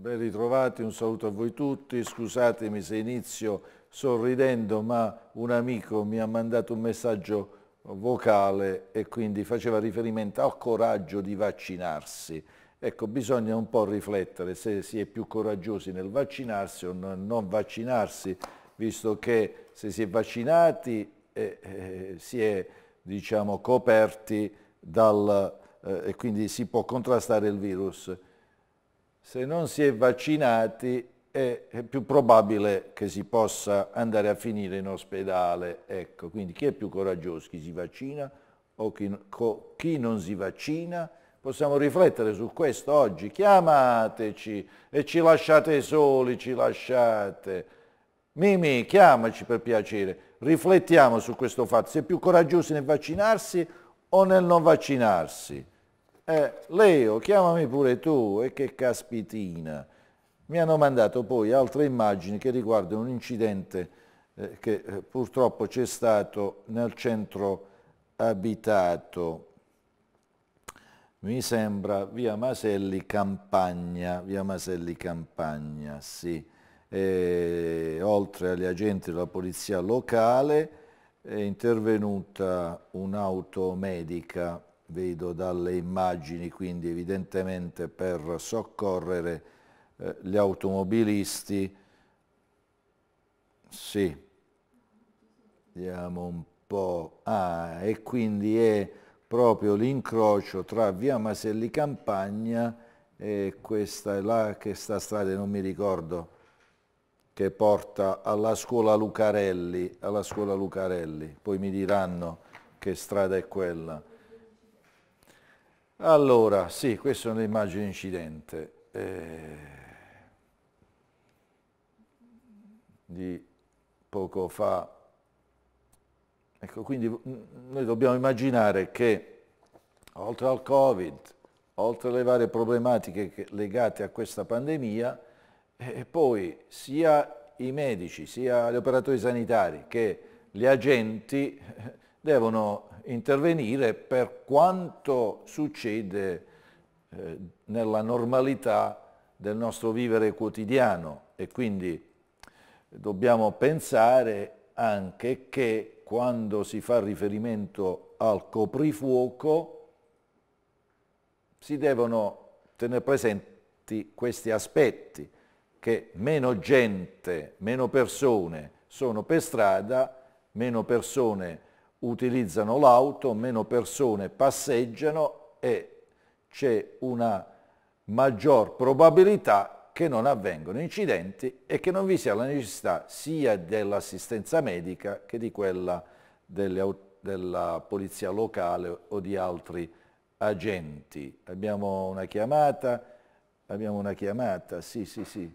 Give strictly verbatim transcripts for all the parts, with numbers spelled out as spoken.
Ben ritrovati, un saluto a voi tutti, scusatemi se inizio sorridendo, ma un amico mi ha mandato un messaggio vocale e quindi faceva riferimento al coraggio di vaccinarsi. Ecco, bisogna un po' riflettere se si è più coraggiosi nel vaccinarsi o nel non vaccinarsi, visto che se si è vaccinati eh, eh, si è, diciamo, coperti dal, eh, e quindi si può contrastare il virus. Se non si è vaccinati è, è più probabile che si possa andare a finire in ospedale. Ecco, quindi chi è più coraggioso? Chi si vaccina o chi, co, chi non si vaccina? Possiamo riflettere su questo oggi. Chiamateci e ci lasciate soli, ci lasciate. Mimi, chiamaci per piacere. Riflettiamo su questo fatto. Si è più coraggiosi nel vaccinarsi o nel non vaccinarsi? Eh, Leo, chiamami pure tu, e che caspitina. Mi hanno mandato poi altre immagini che riguardano un incidente eh, che eh, purtroppo c'è stato nel centro abitato, mi sembra via Maselli Campagna, via Maselli Campagna, sì. E, oltre agli agenti della polizia locale è intervenuta un'auto medica, vedo dalle immagini, quindi evidentemente per soccorrere eh, gli automobilisti. Sì, vediamo un po'. Ah, e quindi è proprio l'incrocio tra via Maselli Campagna e questa è là, che sta strada, non mi ricordo, che porta alla scuola Lucarelli, alla scuola Lucarelli. Poi mi diranno che strada è quella. Allora, sì, questa è un'immagine incidente eh, di poco fa. Ecco, quindi noi dobbiamo immaginare che oltre al Covid, oltre alle varie problematiche legate a questa pandemia, e poi sia i medici, sia gli operatori sanitari che gli agenti devono intervenire per quanto succede eh, nella normalità del nostro vivere quotidiano, e quindi dobbiamo pensare anche che quando si fa riferimento al coprifuoco si devono tenere presenti questi aspetti, che meno gente, meno persone sono per strada, meno persone utilizzano l'auto, meno persone passeggiano e c'è una maggior probabilità che non avvengano incidenti e che non vi sia la necessità sia dell'assistenza medica che di quella delle, della polizia locale o di altri agenti. Abbiamo una chiamata, abbiamo una chiamata, sì, sì, sì.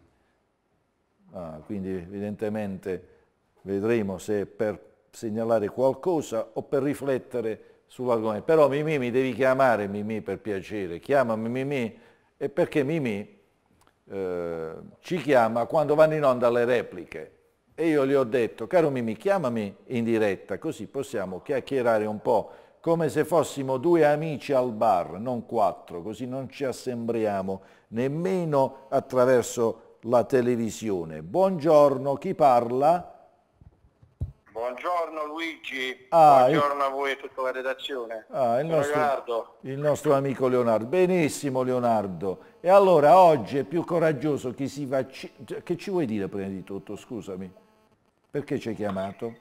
Ah, quindi evidentemente vedremo se è per segnalare qualcosa o per riflettere sull'argomento. Però Mimì, mi devi chiamare, Mimì, per piacere, chiamami Mimì, e perché Mimì eh, ci chiama quando vanno in onda le repliche e io gli ho detto: caro Mimì, chiamami in diretta così possiamo chiacchierare un po' come se fossimo due amici al bar, non quattro, così non ci assembriamo nemmeno attraverso la televisione. Buongiorno, chi parla? Buongiorno Luigi, Ah, buongiorno a voi e a tutta la redazione. ah, il, Sono nostro, Leonardo. il nostro amico Leonardo. Benissimo Leonardo. E allora oggi è più coraggioso chi si vaccina. Che ci vuoi dire prima di tutto, scusami? Perché ci hai chiamato?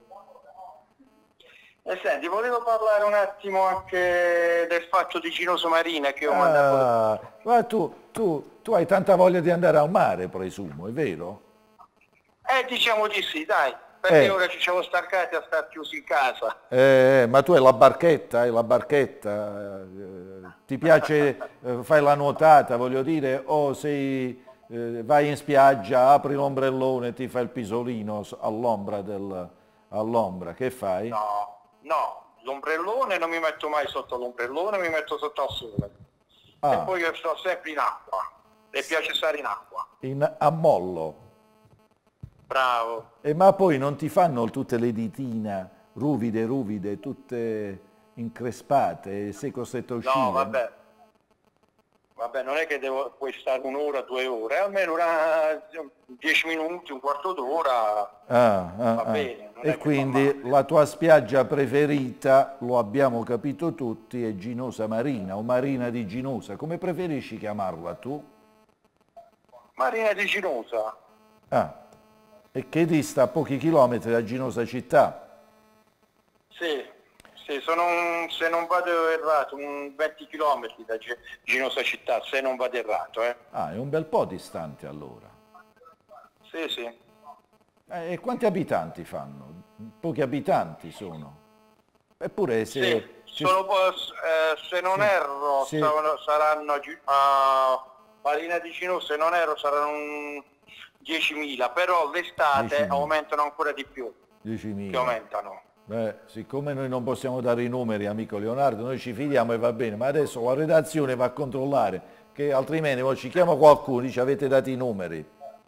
E senti, volevo parlare un attimo anche del fatto di Ginoso Marina che ho mandato. Ah, ma tu, tu, tu hai tanta voglia di andare al mare, presumo, è vero? Eh, diciamo di sì, dai, perché Eh, ora ci siamo stancati a star chiusi in casa. eh, ma tu hai la barchetta, hai la barchetta, eh, ti piace, eh, fai la nuotata, voglio dire, o sei, eh, vai in spiaggia, apri l'ombrellone, ti fai il pisolino s- all'ombra del, all'ombra, che fai? No, no, l'ombrellone non mi metto mai sotto l'ombrellone, mi metto sotto al sole. E Ah, poi io sto sempre in acqua, mi piace stare in acqua. in, a mollo. Bravo. E ma poi non ti fanno tutte le ditine ruvide, ruvide, tutte increspate, e sei costretto a No, uscire? vabbè. vabbè, non è che devo, puoi stare un'ora, due ore, almeno una, dieci minuti, un quarto d'ora Ah, ah, va ah. bene. Non E è che fa quindi male. la tua spiaggia preferita, lo abbiamo capito tutti, è Ginosa Marina o Marina di Ginosa. Come preferisci chiamarla tu? Marina di Ginosa. Ah, e che dista a pochi chilometri da Ginosa città. Sì, sì, sono un, se non vado errato, un venti chilometri da Ge- Ginosa città, se non vado errato, eh. Ah, è un bel po' distante allora. Sì, sì. Eh, E quanti abitanti fanno? Pochi abitanti sono. Eppure Sì, se... ci s- sono, po- eh, se non sì, erro sì, saranno, saranno gi- a Marina di Ginosa, se non erro saranno un diecimila, però l'estate diecimila. aumentano ancora di più, che diecimila. aumentano. Beh, siccome noi non possiamo dare i numeri, amico Leonardo, noi ci fidiamo e va bene, ma adesso la redazione va a controllare, che altrimenti poi ci chiama qualcuno e dice avete dato i numeri.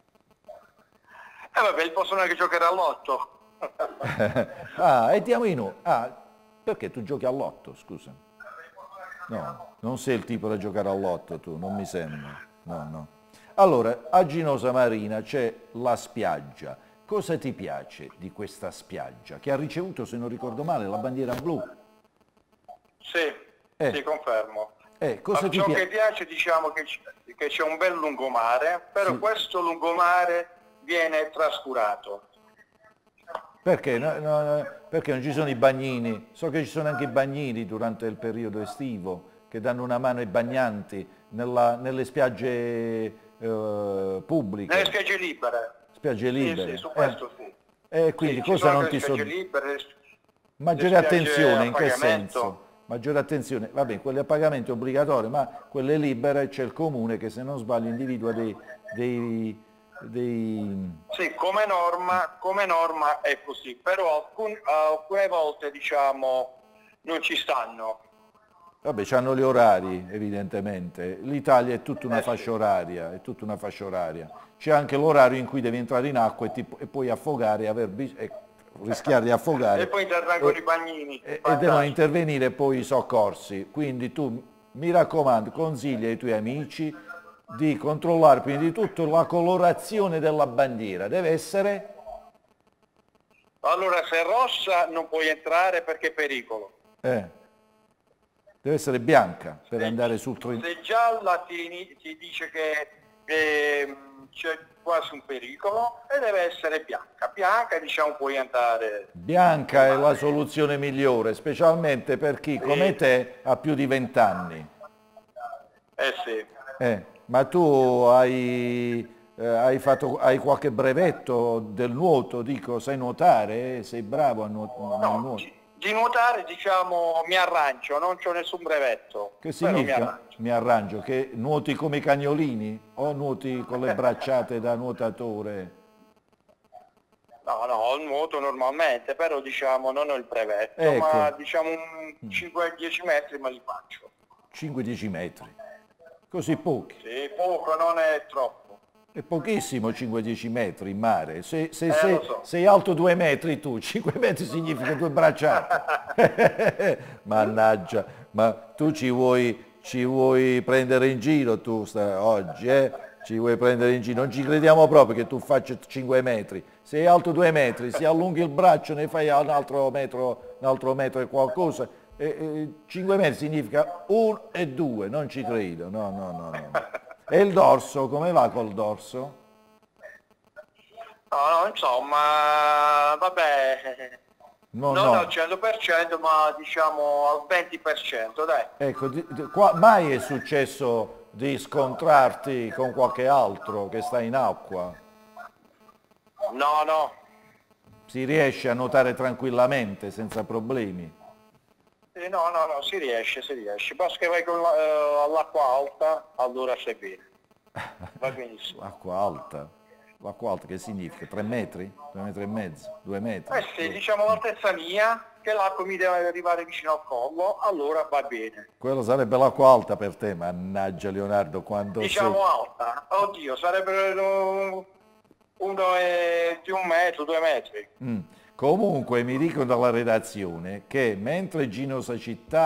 E vabbè, possono anche giocare all'otto. Ah, e diamo i numeri. Ah, perché tu giochi all'otto, scusa? No, non sei il tipo da giocare all'otto tu, non mi sembra. No, no. Allora, a Ginosa Marina c'è la spiaggia. Cosa ti piace di questa spiaggia? Che ha ricevuto, se non ricordo male, la bandiera blu. Sì, Eh, sì, confermo. eh, cosa A ti ciò che piace? piace diciamo che c- che c'è un bel lungomare, però Sì. questo lungomare viene trascurato. Perché? No, no, no, perché non ci sono i bagnini? So che ci sono anche i bagnini durante il periodo estivo che danno una mano ai bagnanti nella- nelle spiagge eh, Nelle pubbliche, spiagge libere. spiagge Sì, libere. sì, su Eh, questo sì. E quindi Sì, ci cosa sono non anche ti le spiagge soddisfa? libere, le, le Maggiore spiagge attenzione, a in che pagamento. senso? Maggiore attenzione, va bene, quelle a pagamento è obbligatorio, ma quelle libere c'è il comune che se non sbaglio individua dei, dei, dei- Sì, come norma, come norma è così, però alcun- alcune volte diciamo non ci stanno. Vabbè, hanno gli orari, evidentemente. L'Italia è tutta una Eh sì. fascia oraria, è tutta una fascia oraria. C'è anche l'orario in cui devi entrare in acqua e, ti- e puoi affogare, e aver bis- e rischiare di E affogare poi intervengono i e, bagnini, e- e devono fantastico. intervenire poi i soccorsi. Quindi tu, mi raccomando, consiglia ai tuoi amici di controllare prima di tutto la colorazione della bandiera. Deve essere... Allora se è rossa non puoi entrare perché è pericolo. eh, deve essere bianca per Se, andare sul... Trin- se è gialla ti, ti dice che ehm, c'è quasi un pericolo e deve essere bianca. Bianca diciamo puoi andare in Bianca è la mare. soluzione migliore, specialmente per chi come Sì, te ha più di vent'anni. eh sì. Eh, ma tu hai, eh, hai fatto, hai qualche brevetto del nuoto, dico, sai nuotare? Sei bravo a nuo- nel No, nuoto? di, di nuotare diciamo mi arrancio, non c'ho nessun brevetto, Che però mi significa? arrancio. Mi arrangio, che nuoti come i cagnolini o nuoti con le bracciate da nuotatore? No, no, nuoto normalmente, però diciamo non ho il brevetto, ma Ecco, diciamo un cinque dieci metri me li faccio. cinque dieci metri, così pochi. Sì, poco, non è troppo. È pochissimo cinque dieci metri in mare. Se, se- Eh, se- lo so. sei alto due metri tu, cinque metri significa due bracciate. Mannaggia, ma tu ci vuoi, ci vuoi prendere in giro tu sta- oggi, eh? Ci vuoi prendere in giro? Non ci crediamo proprio che tu faccia cinque metri. Sei alto due metri, se allunghi il braccio ne fai un altro metro, un altro metro e qualcosa. E, e, cinque metri significa uno e due, non ci credo, no, no, no, no. E il dorso, come va col dorso? No, no, insomma, vabbè, No, non al no. cento per cento, ma diciamo al venti per cento, dai. Ecco, di- di- qua, mai è successo di scontrarti con qualche altro che sta in acqua? No, no, Si riesce a nuotare tranquillamente, senza problemi. Eh, no, no, no, si riesce, si riesce. Basta che vai con la- eh, all'acqua alta, allora stai bene. Va benissimo. L'acqua alta. L'acqua alta che significa? Tre metri? Due metri e mezzo? Due metri? Eh sì, diciamo l'altezza mia, che l'acqua mi deve arrivare vicino al collo, allora va bene. Quella sarebbe l'acqua alta per te, mannaggia Leonardo, quando sei... Diciamo alta, oddio, sarebbero uno e- di un metro, due metri. Mm. Comunque mi dicono dalla redazione che mentre Ginosa Città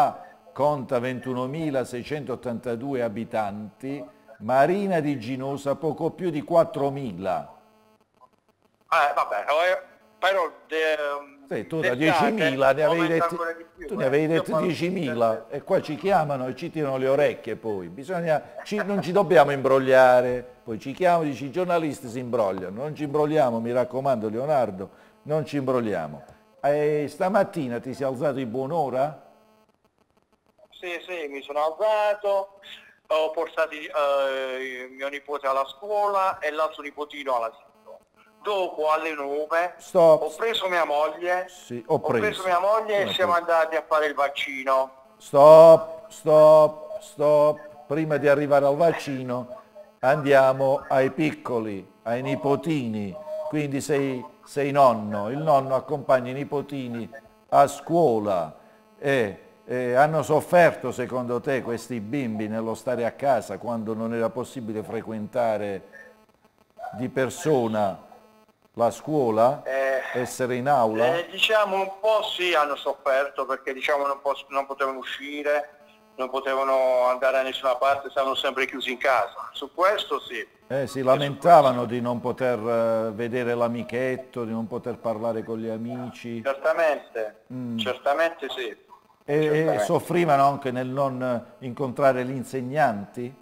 conta ventunomilaseicentottantadue abitanti, Marina di Ginosa poco più di quattromila. Eh, vabbè, eh, però de, Sì, tu da diecimila ne avevi detti, più, tu ne eh. avevi Io detti parlo- diecimila e qua ci chiamano e ci tirano le orecchie poi. Bisogna, ci- non ci dobbiamo imbrogliare, poi ci chiamano, dici i giornalisti si imbrogliano, non ci imbrogliamo, mi raccomando Leonardo, non ci imbrogliamo. E stamattina ti sei alzato in buon'ora? Sì, sì, mi sono alzato, ho portato eh, mio nipote alla scuola e l'altro nipotino all'asilo. Dopo alle nove Stop. ho preso mia moglie, Sì, ho ho preso preso. mia moglie Come e ho siamo preso? andati a fare il vaccino. Stop, stop, stop. Prima di arrivare al vaccino andiamo ai piccoli, ai nipotini. Quindi sei, sei nonno, il nonno accompagna i nipotini a scuola e, e hanno sofferto secondo te questi bimbi nello stare a casa quando non era possibile frequentare di persona la scuola, Eh, essere in aula? eh, diciamo un po' sì, hanno sofferto perché diciamo non, pos- non potevano uscire, non potevano andare da nessuna parte, stavano sempre chiusi in casa. Su questo sì. Eh, si lamentavano di non poter eh, vedere l'amichetto, di non poter parlare con gli amici Certamente, certamente sì. e, e Certamente. soffrivano anche nel non incontrare gli insegnanti.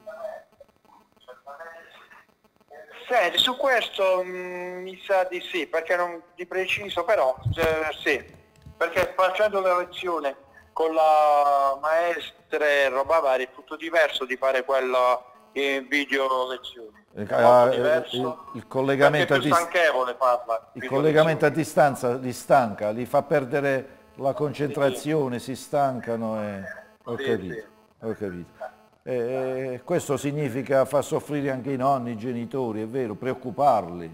Senti, su questo mh, mi sa di sì, perché non di preciso, però eh, sì, perché facendo la lezione con la maestra e roba varia è tutto diverso di fare quella in video lezioni. Eh, È molto eh, diverso, il, il perché collegamento, è a, più dis- stanchevole farla. il video collegamento a lezioni. distanza li stanca, li fa perdere la concentrazione, si stancano e... Ho Sì, capito, sì. ho capito. E, e questo significa far soffrire anche i nonni, i genitori, è vero, preoccuparli.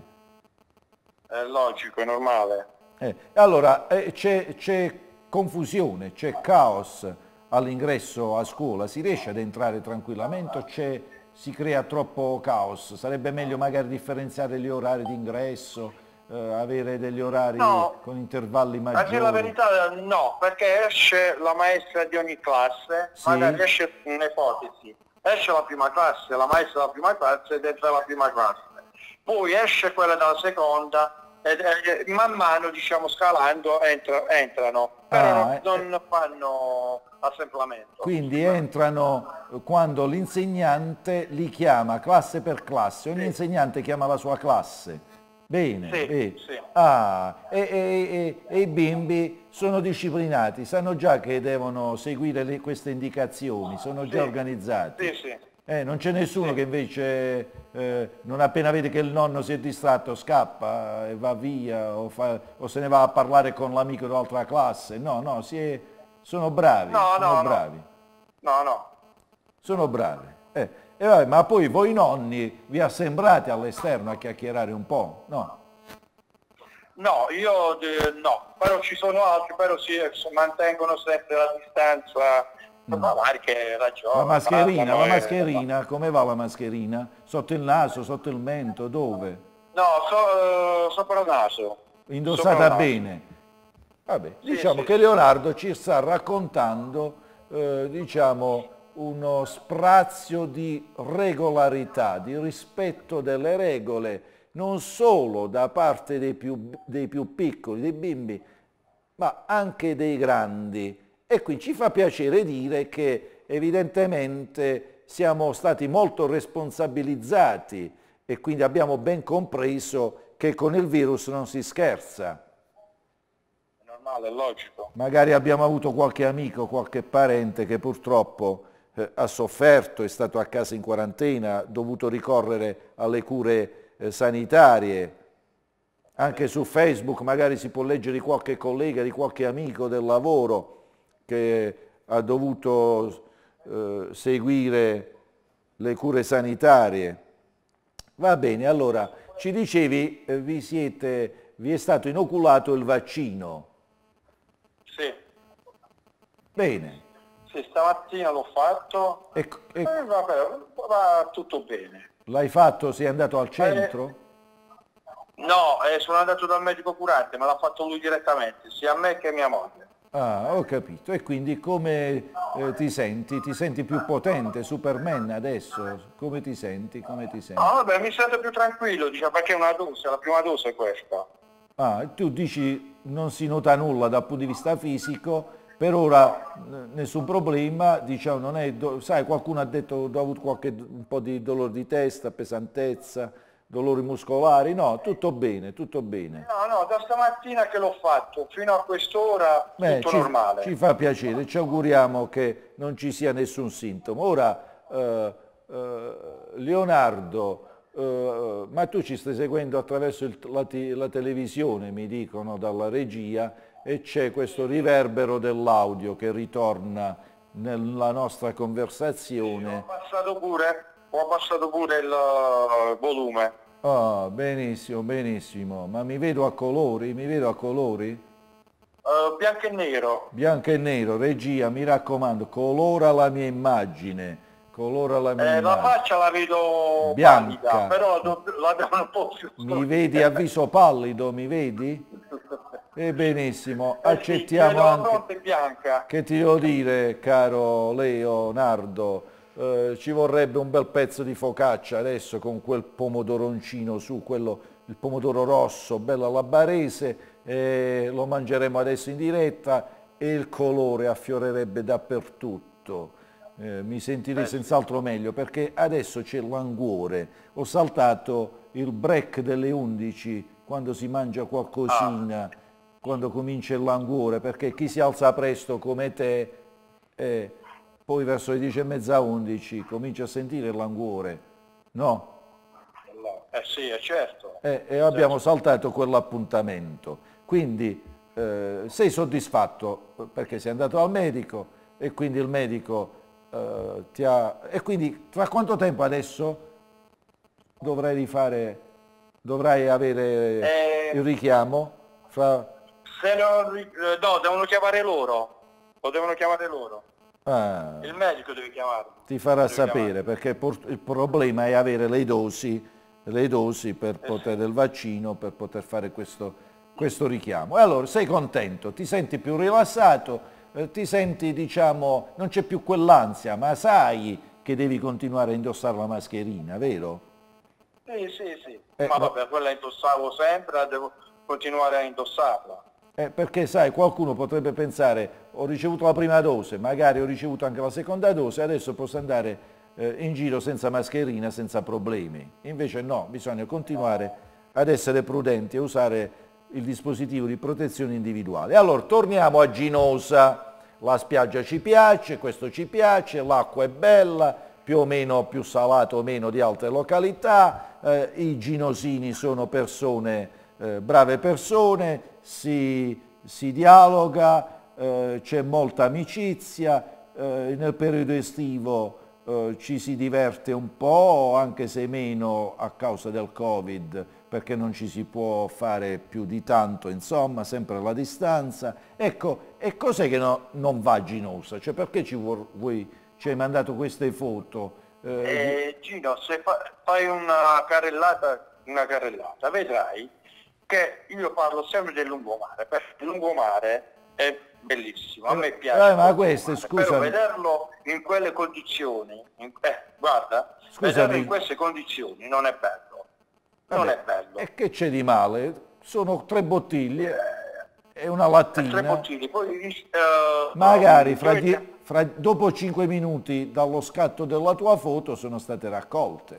È logico, è normale. Eh, allora, eh, c'è, c'è confusione, c'è caos all'ingresso a scuola, si riesce ad entrare tranquillamente o c'è, si crea troppo caos? Sarebbe meglio magari differenziare gli orari di ingresso, eh, avere degli orari No, con intervalli a dire la maggiori? verità no, perché esce la maestra di ogni classe, Sì. magari esce un'ipotesi, esce la prima classe, la maestra della prima classe ed entra la prima classe, poi esce quella della seconda e, e man mano diciamo scalando entra- entrano, però Ah, non, eh, non fanno assemblamento. Quindi entrano quando l'insegnante li chiama classe per classe, ogni Sì. insegnante chiama la sua classe. Bene, Sì, bene. sì. Ah, e, e- e- e i bimbi sono disciplinati, sanno già che devono seguire le- queste indicazioni, sono già Sì. organizzati. Sì, sì. Eh, non c'è nessuno Sì. che invece eh, non appena vede che il nonno si è distratto scappa e va via o, fa- o se ne va a parlare con l'amico dell'altra classe. No, no, si è- sono bravi, No, sono no, bravi. no, no, no. Sono bravi. Eh, e vabbè, ma poi voi nonni vi assembrate all'esterno a chiacchierare un po', no? No, io eh, no, però ci sono altri, però si si mantengono sempre la distanza, magari che ragione. La mascherina, parlano la e- mascherina, come va la mascherina? Sotto il naso, sotto il mento, dove? No, so- eh, sopra il naso. Sopra il Indossata naso. bene. Vabbè, Sì, diciamo sì, che sì. Leonardo ci sta raccontando, eh, diciamo, uno sprazio di regolarità, di rispetto delle regole, non solo da parte dei più, dei più piccoli, dei bimbi, ma anche dei grandi. E qui ci fa piacere dire che evidentemente siamo stati molto responsabilizzati e quindi abbiamo ben compreso che con il virus non si scherza. È normale, è logico. Magari abbiamo avuto qualche amico, qualche parente che purtroppo eh, ha sofferto, è stato a casa in quarantena, ha dovuto ricorrere alle cure eh, sanitarie. Anche su Facebook magari si può leggere di qualche collega, di qualche amico del lavoro che ha dovuto eh, seguire le cure sanitarie. Va bene, allora ci dicevi, eh, vi siete, vi è stato inoculato il vaccino. Sì, Bene. sì, stamattina l'ho fatto E, e e vabbè, va tutto bene. l'hai fatto, sei andato al centro? No, eh, sono andato dal medico curante, me l'ha fatto lui direttamente, sia a me che a mia moglie. Ah, ho capito. E quindi come eh, ti senti? Ti senti più potente, Superman adesso? Come ti senti? Come ti senti? No, vabbè, mi sento più tranquillo, diciamo, perché è una dose, la prima dose è questa. Ah, tu dici non si nota nulla dal punto di vista fisico, per ora n- nessun problema, diciamo, non è, do- sai, qualcuno ha detto che ho avuto qualche un po' di dolore di testa, pesantezza, dolori muscolari, no, tutto bene, tutto bene. No, no, da stamattina che l'ho fatto, fino a quest'ora Beh, tutto ci, ci normale. fa piacere, ci auguriamo che non ci sia nessun sintomo. Ora, eh, eh, Leonardo, eh, ma tu ci stai seguendo attraverso il- la, ti- la televisione, mi dicono dalla regia, e c'è questo riverbero dell'audio che ritorna nella nostra Ho conversazione. abbassato pure, ho abbassato pure il eh, volume. Ah, benissimo, benissimo, ma mi vedo a colori, mi vedo a colori? Eh, bianco e nero. Bianco e nero, regia, mi raccomando, colora la mia immagine, colora la mia Eh, la immagine. faccia la vedo pallida, Bianca, però do- la devo un po' più mi vedi a viso pallido, mi vedi? E benissimo, Eh sì, ti accettiamo vedo la anche, fronte bianca. che ti devo dire, caro Leonardo, eh, ci vorrebbe un bel pezzo di focaccia adesso con quel pomodoroncino su, quello, il pomodoro rosso, bello alla barese, eh, lo mangeremo adesso in diretta e il colore affiorerebbe dappertutto. Eh, mi sentirei Eh sì. senz'altro meglio perché adesso c'è l'anguore. Ho saltato il break delle undici quando si mangia Ah, qualcosina, quando comincia il languore, perché chi si alza presto come te, eh, poi verso le dieci e mezza, undici, comincia a sentire il languore, no? no. Eh sì, è certo. E, e abbiamo Certo. saltato quell'appuntamento. Quindi eh, sei soddisfatto perché sei andato al medico e quindi il medico eh, ti ha... E quindi tra quanto tempo adesso dovrai rifare, dovrai avere il Eh, richiamo? Fra... se non ri- eh, no, devono chiamare loro. Lo devono chiamare loro. Ah, Il medico deve chiamarlo. ti farà Deve chiamare. sapere perché por- il problema è avere le dosi, le dosi per Eh sì. poter del vaccino, per poter fare questo, questo richiamo. E allora sei contento, ti senti più rilassato, eh, ti senti, diciamo, non c'è più quell'ansia, ma sai che devi continuare a indossare la mascherina, vero? Sì, sì, sì. Eh, Ma no. vabbè, quella indossavo sempre, la devo continuare a indossarla. Eh, perché sai, qualcuno potrebbe pensare, ho ricevuto la prima dose, magari ho ricevuto anche la seconda dose, adesso posso andare eh, in giro senza mascherina, senza problemi. Invece no, bisogna continuare ad essere prudenti e usare il dispositivo di protezione individuale. Allora, torniamo a Ginosa. La spiaggia ci piace, questo ci piace, l'acqua è bella, più o meno più salata o meno di altre località, eh, i ginosini sono persone, eh, brave persone, si, si dialoga, eh, c'è molta amicizia, eh, nel periodo estivo eh, ci si diverte un po', anche se meno a causa del Covid, perché non ci si può fare più di tanto, insomma, sempre alla distanza. Ecco, e cos'è che no- non va a Ginosa? Cioè, perché ci vuoi, vuoi- ci hai mandato queste foto? Eh, di- E Gino, se fa- fai una carrellata, una carrellata, vedrai che io parlo sempre del lungomare, perché il lungomare è bellissimo, a me piace eh, ma molto il queste, mare, però scusami, vederlo in quelle condizioni, in- eh, guarda, vederlo in scusami, queste condizioni non è bello, non è vabbè, bello. e che c'è di male? Sono tre bottiglie e una Eh, tre lattina. bottiglie, poi eh, Magari um, fra dovete- die- fra- dopo cinque minuti dallo scatto della tua foto sono state raccolte.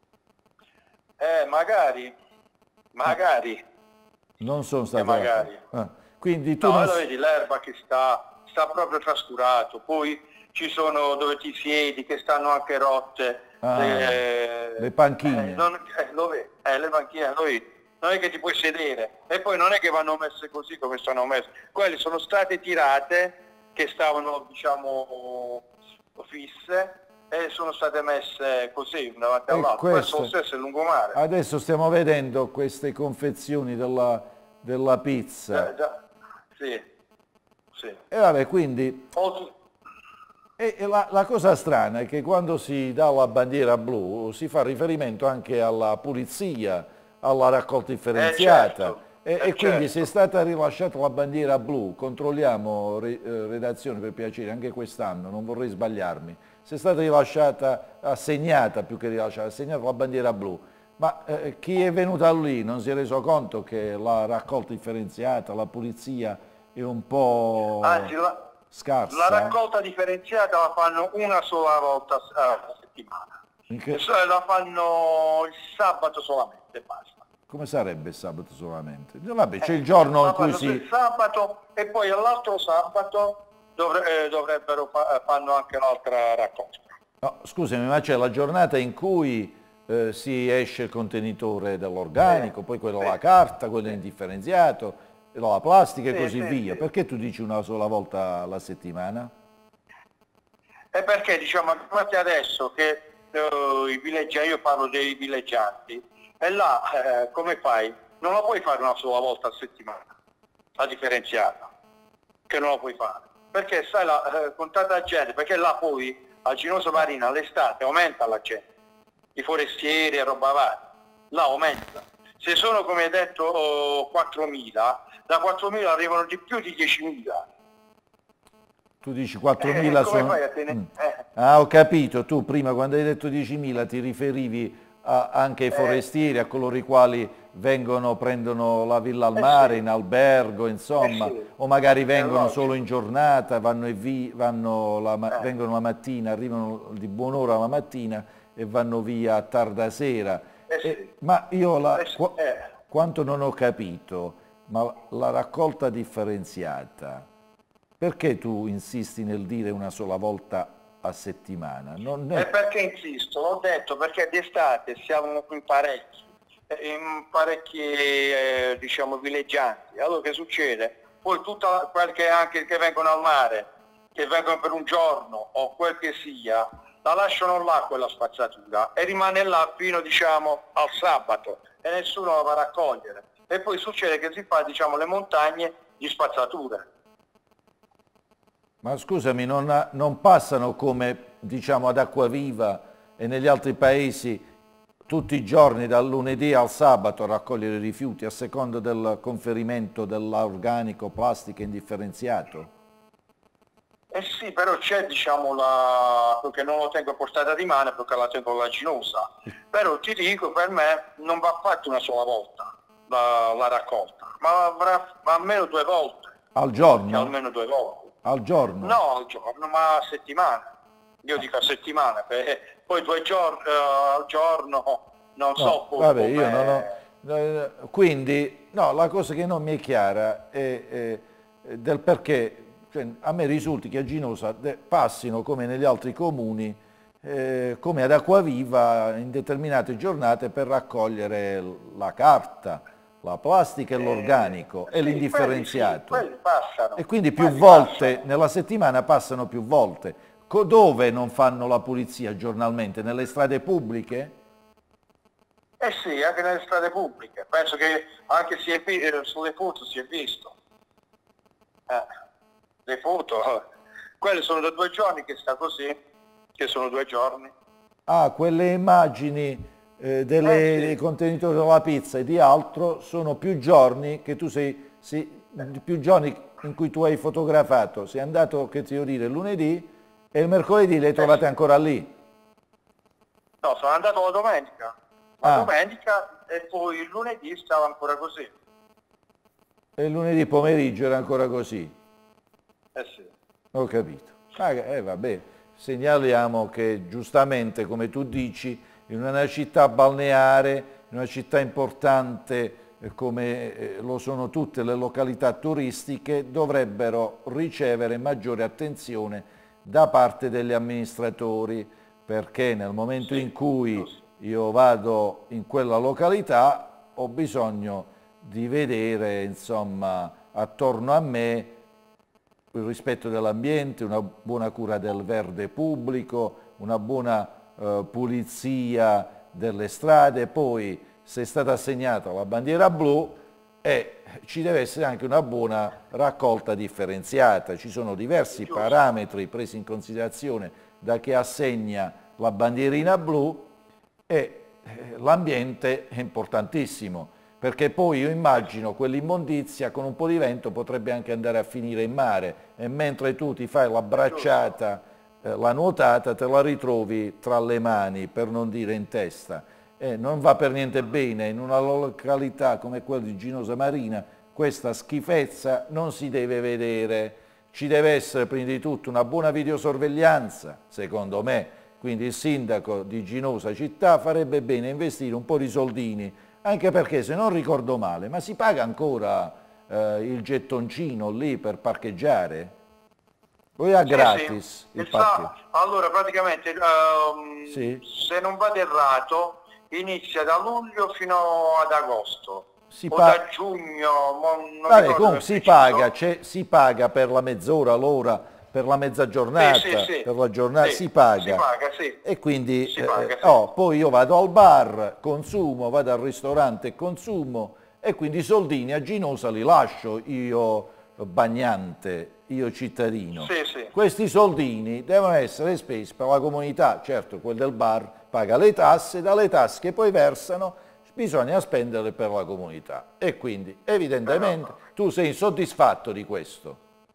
eh, magari, magari, Non sono e state raccolte. magari. Ah, quindi tu No, non... allora s- vedi l'erba che sta, sta proprio trascurato, poi ci sono dove ti siedi che stanno anche rotte, Ah, le, le eh, panchine. non, eh, lo vedi, eh, le panchine, noi, non è che ti puoi sedere, e poi non è che vanno messe così come sono messe, quelle sono state tirate che stavano diciamo fisse e sono state messe così una davanti E all'altra, questo lo queste, stesso è il lungomare. adesso stiamo vedendo queste confezioni della, della pizza. Già, già, sì, sì. E vabbè, quindi Oltre- e e la, la cosa strana è che quando si dà la bandiera blu si fa riferimento anche alla pulizia, alla raccolta eh differenziata certo, E, eh e quindi certo. se è stata rilasciata la bandiera blu, controlliamo re, eh, redazione per piacere, anche quest'anno, non vorrei sbagliarmi, se è stata rilasciata, assegnata più che rilasciata, assegnata la bandiera blu, ma eh, chi è venuto lì non si è reso conto che la raccolta differenziata, la pulizia è un po' Anzi, la, la scarsa? raccolta differenziata la fanno una sola volta a settimana, Che, e so- la fanno il sabato solamente, basta. come sarebbe il sabato solamente? Vabbè, c'è il giorno in La cui fanno si... il sabato e poi all'altro sabato dovre- eh, dovrebbero fa- fanno anche l'altra raccolta. No, scusami, ma c'è la giornata in cui eh, si esce il contenitore Sì, dell'organico, poi quello sì, della carta, quello sì, indifferenziato, la plastica e sì, così sì, via. sì. Perché tu dici una sola volta alla settimana? E perché diciamo infatti adesso che eh, i villeggianti, io parlo dei villeggianti, e là eh, come fai? Non la puoi fare una sola volta a settimana, la differenziata, che non la puoi fare. Perché sai la, eh, con tanta gente, perché là poi a Ginosa Marina all'estate aumenta la gente, i forestieri e roba varia, là aumenta. Se sono come hai detto oh, quattromila, da quattromila arrivano di più di diecimila. Tu dici Eh, quattromila come sono... fai a tenere? Mm. Eh, Ah, ho capito, tu prima quando hai detto diecimila ti riferivi a- anche ai eh, forestieri, a coloro i quali vengono, prendono la villa al eh mare, sì, in albergo, eh insomma, sì, o magari è vengono solo in logico. giornata, vanno, e vi- vanno la, ma- Eh, vengono la mattina, arrivano di buon'ora la mattina e vanno via a tarda sera. eh E- sì, ma io la, eh sì, qua- eh. quanto non ho capito, ma la raccolta differenziata, perché tu insisti nel dire una sola volta a settimana? Non E è... perché insisto? L'ho detto perché d'estate siamo in parecchi, eh, in parecchi eh, diciamo villeggianti. Allora che succede? Poi tutta quel che anche che vengono al mare, che vengono per un giorno o quel che sia, la lasciano là quella spazzatura e rimane là fino diciamo al sabato e nessuno la va a raccogliere. E poi succede che si fa diciamo le montagne di spazzature. Ma scusami, non, non passano come diciamo ad Acquaviva e negli altri paesi tutti i giorni dal lunedì al sabato a raccogliere i rifiuti a seconda del conferimento dell'organico, plastica indifferenziato? Eh sì, però c'è diciamo la... perché non lo tengo a portata di mano perché la tengo laginosa, però ti dico per me non va fatta una sola volta la, la raccolta, ma avrà almeno due volte, Al che giorno? almeno due volte. Al giorno? No al giorno, ma a settimana, io dico a settimana, perché poi due giorni eh, al giorno non so No, poi vabbè, io non ho... come... eh, Quindi, no, la cosa che non mi è chiara è, è- è del perché, cioè, a me risulti che a Ginosa de- passino come negli altri comuni, eh, come ad Acquaviva, in determinate giornate per raccogliere la carta, la plastica e eh, l'organico e sì, quelli sì, l'indifferenziato. quelli passano, E quindi più quelli volte, passano. nella settimana passano più volte. Co- dove non fanno la pulizia giornalmente? Nelle strade pubbliche? Eh sì, anche nelle strade pubbliche, penso che anche si è vi- eh, sulle foto si è visto. Eh, le foto, eh. Quelle sono da due giorni che sta così, che sono due giorni. Ah, quelle immagini eh, Eh delle- dei sì, contenitori della pizza e di altro sono più giorni che tu sei, sei- più giorni in cui tu hai fotografato. Sei andato, che ti devo dire, lunedì e il mercoledì le eh trovate sì. ancora lì. No, sono andato la domenica, la Ah, domenica e poi il lunedì stava ancora così. e il lunedì pomeriggio era ancora così. Eh sì. Ho capito. Ah, eh, vabbè, segnaliamo che giustamente, come tu dici, in una città balneare, in una città importante eh, come eh, lo sono tutte le località turistiche, dovrebbero ricevere maggiore attenzione da parte degli amministratori, perché nel momento in Sì, cui giusto. io vado in quella località ho bisogno di vedere, insomma, attorno a me il rispetto dell'ambiente, una buona cura del verde pubblico, una buona eh, pulizia delle strade, poi se è stata assegnata la bandiera blu e ci deve essere anche una buona raccolta differenziata, ci sono diversi Giusto. parametri presi in considerazione da chi assegna la bandierina blu e eh, l'ambiente è importantissimo, perché poi io immagino quell'immondizia con un po' di vento potrebbe anche andare a finire in mare e mentre tu ti fai la bracciata, eh, la nuotata, te la ritrovi tra le mani, per non dire in testa. E non va per niente bene, in una località come quella di Ginosa Marina questa schifezza non si deve vedere, ci deve essere prima di tutto una buona videosorveglianza, secondo me, quindi il sindaco di Ginosa città farebbe bene a investire un po' di soldini, anche perché se non ricordo male, ma si paga ancora eh, il gettoncino lì per parcheggiare? O è a Sì, gratis sì. il Il parcheggio? sa- allora praticamente ehm, Sì. se non vado errato inizia da luglio fino ad agosto Si o pa- da giugno, mo non Vabbè, ricordo comunque per si preciso. paga, c'è- si paga per la mezz'ora, l'ora, per la mezza Sì, giornata, sì, sì. per la giornata, Sì, si si paga. paga, sì. E quindi, Si eh, paga, sì. oh, poi io vado al bar, consumo, vado al ristorante e consumo, e quindi i soldini a Ginosa li lascio io bagnante, io cittadino. Sì, sì. Questi soldini devono essere spesi per la comunità, certo, quel del bar paga le tasse, dalle tasse che poi versano bisogna spenderle per la comunità e quindi evidentemente tu sei insoddisfatto di questo.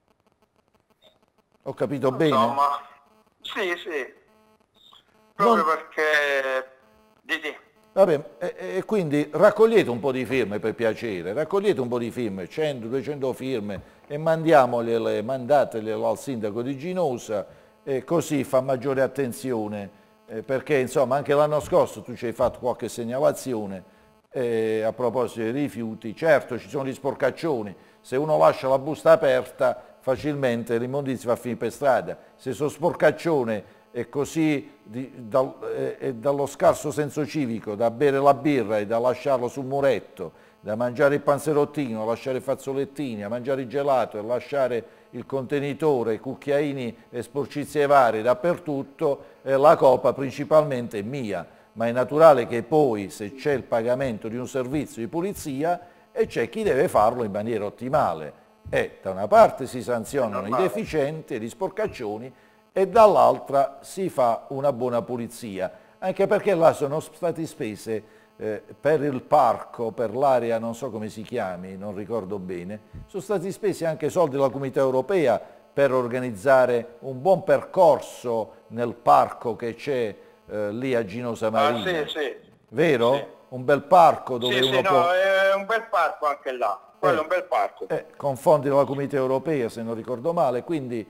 Ho capito bene? Insomma, sì, sì. Proprio Non- perché... Di, di. Vabbè, e, e quindi raccogliete un po' di firme per piacere, raccogliete un po' di firme, cento duecento firme e mandiamogliele, mandatele al sindaco di Ginosa e così fa maggiore attenzione eh, perché insomma anche l'anno scorso tu ci hai fatto qualche segnalazione eh, a proposito dei rifiuti, certo ci sono gli sporcaccioni, se uno lascia la busta aperta facilmente l'immondizia va a finire per strada, se sono sporcaccione e così di, dal, eh, e dallo scarso senso civico da bere la birra e da lasciarlo sul muretto, da mangiare il panzerottino, lasciare i fazzolettini, a mangiare il gelato e lasciare il contenitore, i cucchiaini e sporcizie varie dappertutto, eh, la colpa principalmente è mia, ma è naturale che poi se c'è il pagamento di un servizio di pulizia e c'è chi deve farlo in maniera ottimale e da una parte si sanzionano i deficienti e gli sporcaccioni e dall'altra si fa una buona pulizia, anche perché là sono state spese eh, per il parco, per l'area, non so come si chiami, non ricordo bene, sono stati spesi anche soldi della Comunità Europea per organizzare un buon percorso nel parco che c'è eh, lì a Ginosa Marina. Ah, sì, sì. Vero? Sì. Un bel parco dove Sì, uno sì, può... no, è un bel parco anche là, quello Eh, è un bel parco. eh, con fondi della Comunità Europea, se non ricordo male, quindi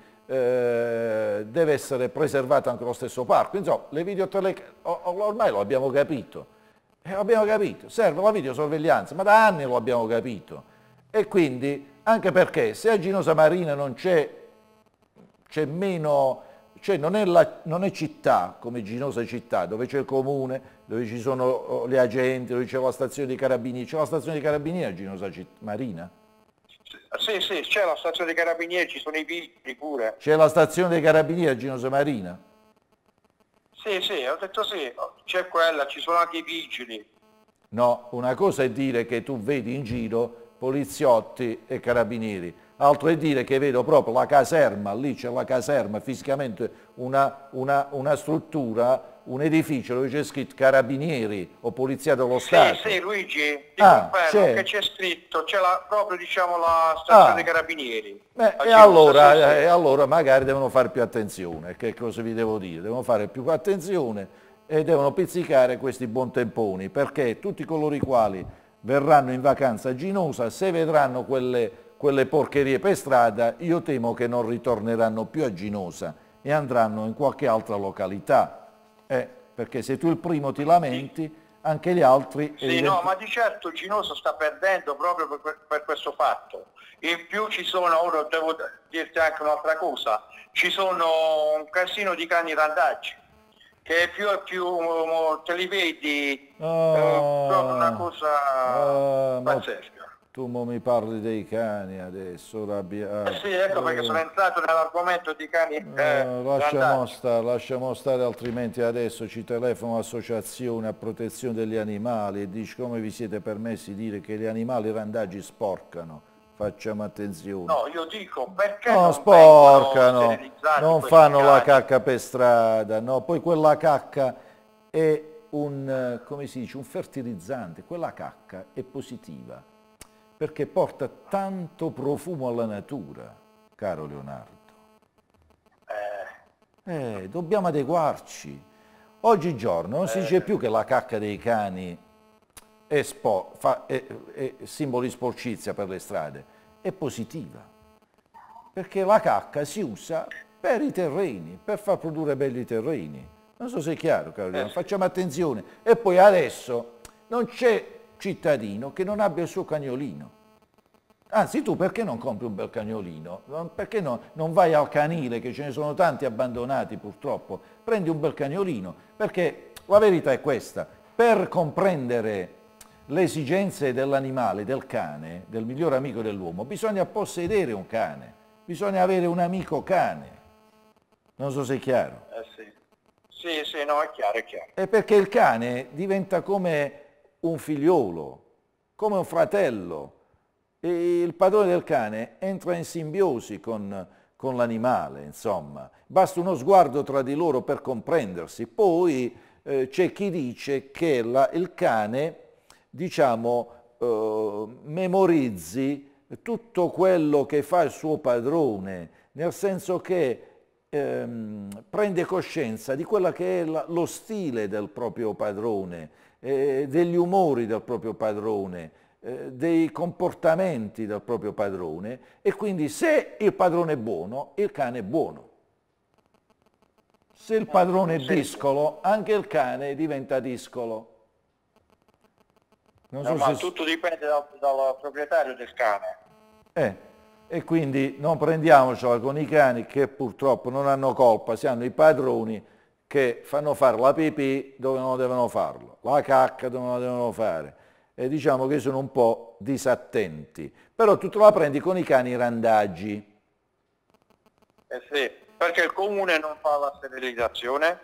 eh, deve essere preservato anche lo stesso parco. Insomma, le videotelecamere, ormai lo abbiamo capito, eh, abbiamo capito, serve la videosorveglianza, ma da anni lo abbiamo capito. E quindi, anche perché se a Ginosa Marina non c'è, c'è meno... Cioè non è, la, non è città come Ginosa città, dove c'è il comune, dove ci sono le agenti, dove c'è la stazione dei carabinieri. C'è la stazione dei carabinieri a Ginosa Marina? Sì, sì, c'è la stazione dei carabinieri, ci sono i vigili pure. C'è la stazione dei carabinieri a Ginosa Marina? Sì, sì, ho detto sì, c'è quella, ci sono anche i vigili. No, una cosa è dire che tu vedi in giro poliziotti e carabinieri, altro è dire che vedo proprio la caserma, lì c'è la caserma, fisicamente una, una, una struttura, un edificio dove c'è scritto carabinieri o polizia dello Stato. Sì, sì, Luigi, ti Ah, confermo c'è. che c'è scritto, c'è la, proprio diciamo la stazione Ah. dei carabinieri. Beh, A e, Ginosa, allora, sì, sì. e allora magari devono fare più attenzione, che cosa vi devo dire? Devono fare più attenzione e devono pizzicare questi buontemponi, perché tutti coloro i quali verranno in vacanza a Ginosa, se vedranno quelle, quelle porcherie per strada, io temo che non ritorneranno più a Ginosa e andranno in qualche altra località, eh, perché se tu il primo ti lamenti, anche gli altri... Sì, evidenti- no, ma di certo Ginosa sta perdendo proprio per, per questo fatto. In più ci sono, ora devo dirti anche un'altra cosa, ci sono un casino di cani randaggi, che più e più um, te li vedi, Ah, eh, proprio una cosa ah, ma pazzesca. tu mo mi parli dei cani adesso, rabbia... Eh sì, ecco perché sono entrato nell'argomento di cani eh, Eh, lasciamo randaggi. stare, lasciamo stare, altrimenti adesso ci telefono l'associazione a protezione degli animali e dici come vi siete permessi di dire che gli animali randaggi sporcano. Facciamo attenzione. No, io dico perché No, non sporcano, vengono sterilizzati non questi fanno la cani? cacca per strada, no, poi quella cacca è un, come si dice, un fertilizzante, quella cacca è positiva, perché porta tanto profumo alla natura, caro Leonardo. Eh, dobbiamo adeguarci. Oggigiorno non si dice più che la cacca dei cani è, spo, fa, è, è simbolo di sporcizia per le strade, è positiva, perché la cacca si usa per i terreni, per far produrre belli terreni. Non so se è chiaro, caro Leonardo, facciamo attenzione. E poi adesso non c'è cittadino che non abbia il suo cagnolino. Anzi, tu perché non compri un bel cagnolino? Perché no, non vai al canile, che ce ne sono tanti abbandonati purtroppo? Prendi un bel cagnolino, perché la verità è questa: per comprendere le esigenze dell'animale, del cane, del migliore amico dell'uomo, bisogna possedere un cane, bisogna avere un amico cane. Non so se è chiaro. Eh sì. Sì, sì, no, è chiaro, è chiaro. È perché il cane diventa come un figliolo, come un fratello. E il padrone del cane entra in simbiosi con, con l'animale, insomma. Basta uno sguardo tra di loro per comprendersi. Poi eh, c'è chi dice che la, il cane, diciamo, eh, memorizzi tutto quello che fa il suo padrone, nel senso che ehm, prende coscienza di quella che è la, lo stile del proprio padrone, eh, degli umori del proprio padrone, dei comportamenti del proprio padrone, e quindi se il padrone è buono, il cane è buono. Se il padrone è discolo, anche il cane diventa discolo. Non so no, se... Ma tutto dipende dal, dal proprietario del cane. Eh, e quindi non prendiamocela con i cani, che purtroppo non hanno colpa, si hanno i padroni che fanno fare la pipì dove non devono farlo, la cacca dove non devono fare. E diciamo che sono un po' disattenti, però tu te la prendi con i cani randaggi. Eh sì, perché il comune non fa la sterilizzazione?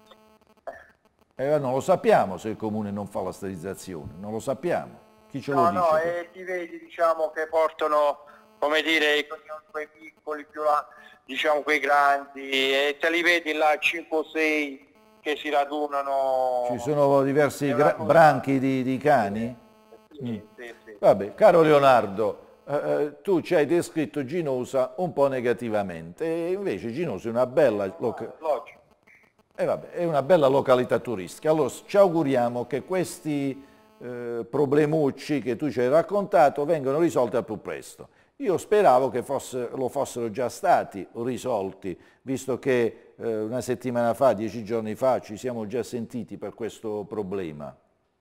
Eh, non lo sappiamo se il comune non fa la sterilizzazione, non lo sappiamo. Chi ce no, lo dice? No, e ti vedi, diciamo, che portano, come dire, quei piccoli più là, diciamo quei grandi, e te li vedi là cinque o sei che si radunano. Ci sono diversi branchi di, di cani? Sì, mm. sì, sì. Vabbè, caro Leonardo, eh, tu ci hai descritto Ginosa un po' negativamente, e invece Ginosa è una bella, loca... eh, vabbè, è una bella località turistica. Allora ci auguriamo che questi eh, problemucci che tu ci hai raccontato vengano risolti al più presto. Io speravo che fosse, lo fossero già stati risolti, visto che eh, una settimana fa, dieci giorni fa, ci siamo già sentiti per questo problema.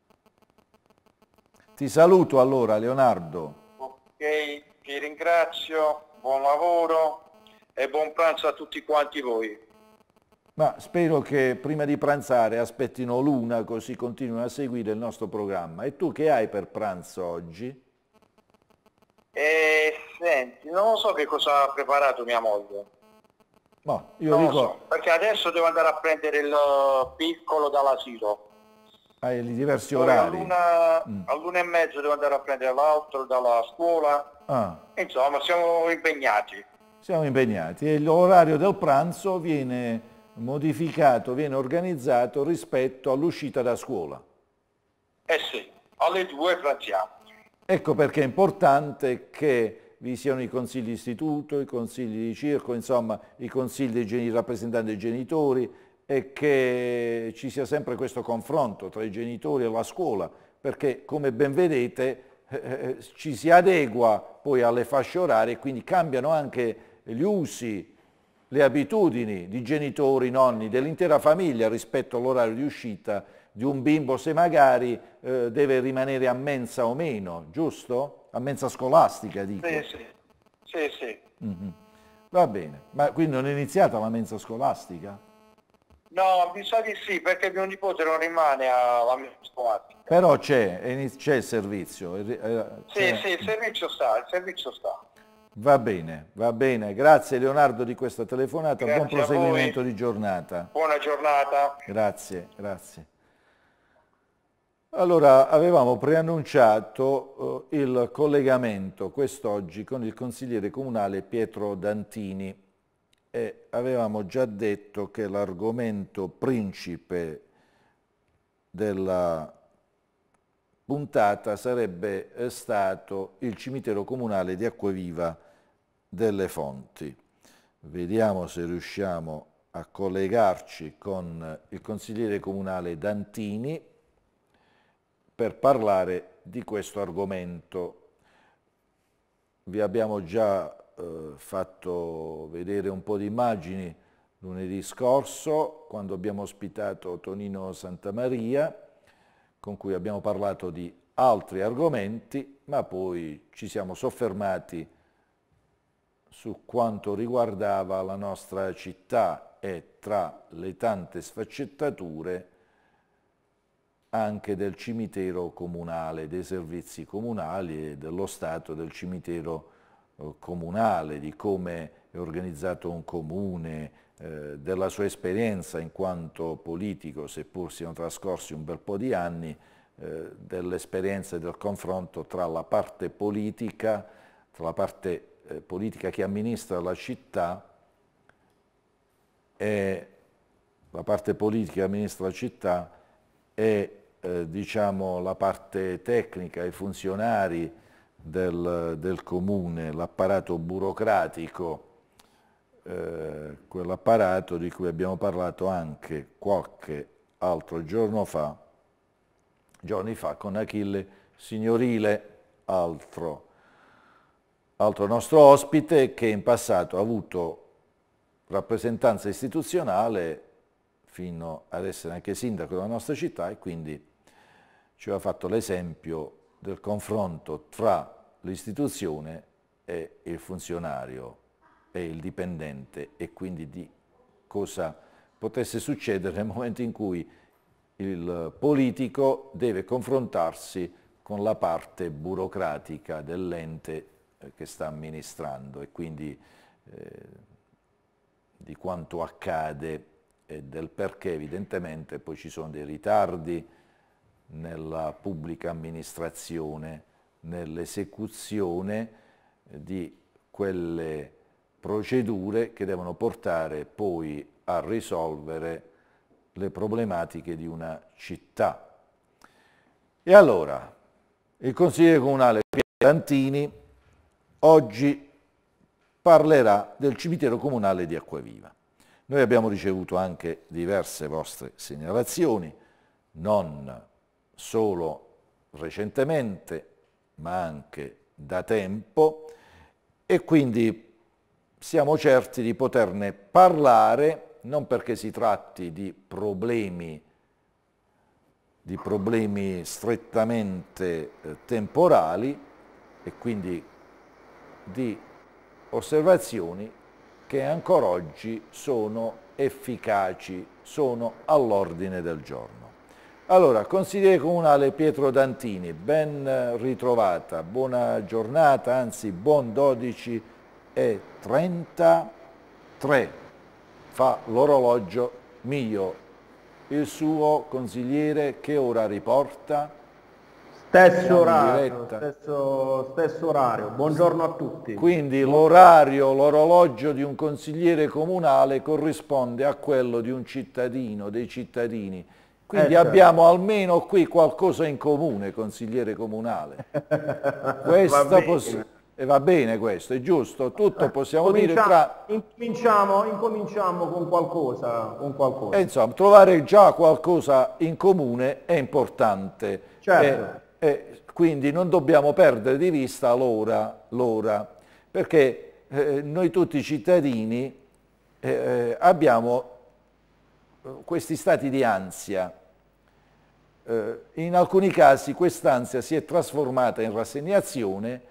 Ti saluto allora, Leonardo. Ok, ti ringrazio, buon lavoro e buon pranzo a tutti quanti voi. Ma spero che prima di pranzare aspettino l'una, così continuino a seguire il nostro programma. E tu che hai per pranzo oggi? Eh, senti, non lo so che cosa ha preparato mia moglie. No, io non dico... lo so, perché adesso devo andare a prendere il piccolo dall'asilo. Hai diversi orari? All'una mm. all'una e mezzo devo andare a prendere l'altro dalla scuola. Ah. Insomma, siamo impegnati. Siamo impegnati e l'orario del pranzo viene modificato, viene organizzato rispetto all'uscita da scuola. Eh sì, alle due pranziamo. Ecco perché è importante che vi siano i consigli di istituto, i consigli di circo, insomma i consigli dei rappresentanti dei genitori, e che ci sia sempre questo confronto tra i genitori e la scuola, perché come ben vedete eh, ci si adegua poi alle fasce orarie, e quindi cambiano anche gli usi, le abitudini di genitori, nonni, dell'intera famiglia rispetto all'orario di uscita di un bimbo, se magari eh, deve rimanere a mensa o meno, giusto? A mensa scolastica, dico. Sì, sì, sì, sì. Mm-hmm. Va bene, ma quindi non è iniziata la mensa scolastica? No, mi sa di sì, perché mio nipote non rimane alla mensa scolastica. Però c'è, c'è il servizio. Sì, sì, il servizio sta, il servizio sta. Va bene, va bene. Grazie Leonardo di questa telefonata, grazie, buon proseguimento di giornata. Buona giornata. Grazie, grazie. Allora, avevamo preannunciato eh, il collegamento quest'oggi con il consigliere comunale Pietro Dantini e avevamo già detto che l'argomento principe della puntata sarebbe stato il cimitero comunale di Acquaviva delle Fonti. Vediamo se riusciamo a collegarci con il consigliere comunale Dantini per parlare di questo argomento. Vi abbiamo già eh, fatto vedere un po' di immagini lunedì scorso, quando abbiamo ospitato Tonino Santamaria, con cui abbiamo parlato di altri argomenti, ma poi ci siamo soffermati su quanto riguardava la nostra città e tra le tante sfaccettature anche del cimitero comunale, dei servizi comunali e dello stato del cimitero eh, comunale, di come è organizzato un comune, eh, della sua esperienza in quanto politico, seppur siano trascorsi un bel po' di anni, eh, dell'esperienza e del confronto tra la parte politica, tra la parte eh, politica che amministra la città e la parte politica che amministra la città e eh, diciamo la parte tecnica, i funzionari del, del comune, l'apparato burocratico, eh, quell'apparato di cui abbiamo parlato anche qualche altro giorno fa, giorni fa con Achille Signorile, altro, altro nostro ospite che in passato ha avuto rappresentanza istituzionale fino ad essere anche sindaco della nostra città e quindi ci ha fatto l'esempio del confronto tra l'istituzione e il funzionario e il dipendente e quindi di cosa potesse succedere nel momento in cui il politico deve confrontarsi con la parte burocratica dell'ente che sta amministrando e quindi eh, di quanto accade e del perché evidentemente poi ci sono dei ritardi nella pubblica amministrazione, nell'esecuzione di quelle procedure che devono portare poi a risolvere le problematiche di una città. E allora, il consigliere comunale Pietro Dantini oggi parlerà del cimitero comunale di Acquaviva. Noi abbiamo ricevuto anche diverse vostre segnalazioni, non solo recentemente, ma anche da tempo, e quindi siamo certi di poterne parlare, non perché si tratti di problemi, di problemi strettamente eh, temporali, e quindi di osservazioni che ancora oggi sono efficaci, sono all'ordine del giorno. Allora, consigliere comunale Pietro Dantini, ben ritrovata, buona giornata, anzi buon dodici e trentatré, fa l'orologio mio. Il suo consigliere che ora riporta? Stesso orario, stesso, stesso orario, buongiorno a tutti. Quindi l'orario, l'orologio di un consigliere comunale corrisponde a quello di un cittadino, dei cittadini. Quindi eh, abbiamo certo. almeno qui qualcosa in comune, consigliere comunale. Questa va, bene. E va bene questo, è giusto, tutto possiamo Comincia, dire tra... Incominciamo, incominciamo con qualcosa. Con qualcosa. E insomma, trovare già qualcosa in comune è importante. Certo. E, e quindi non dobbiamo perdere di vista l'ora, l'ora perché eh, noi tutti cittadini eh, abbiamo questi stati di ansia. Eh, in alcuni casi quest'ansia si è trasformata in rassegnazione,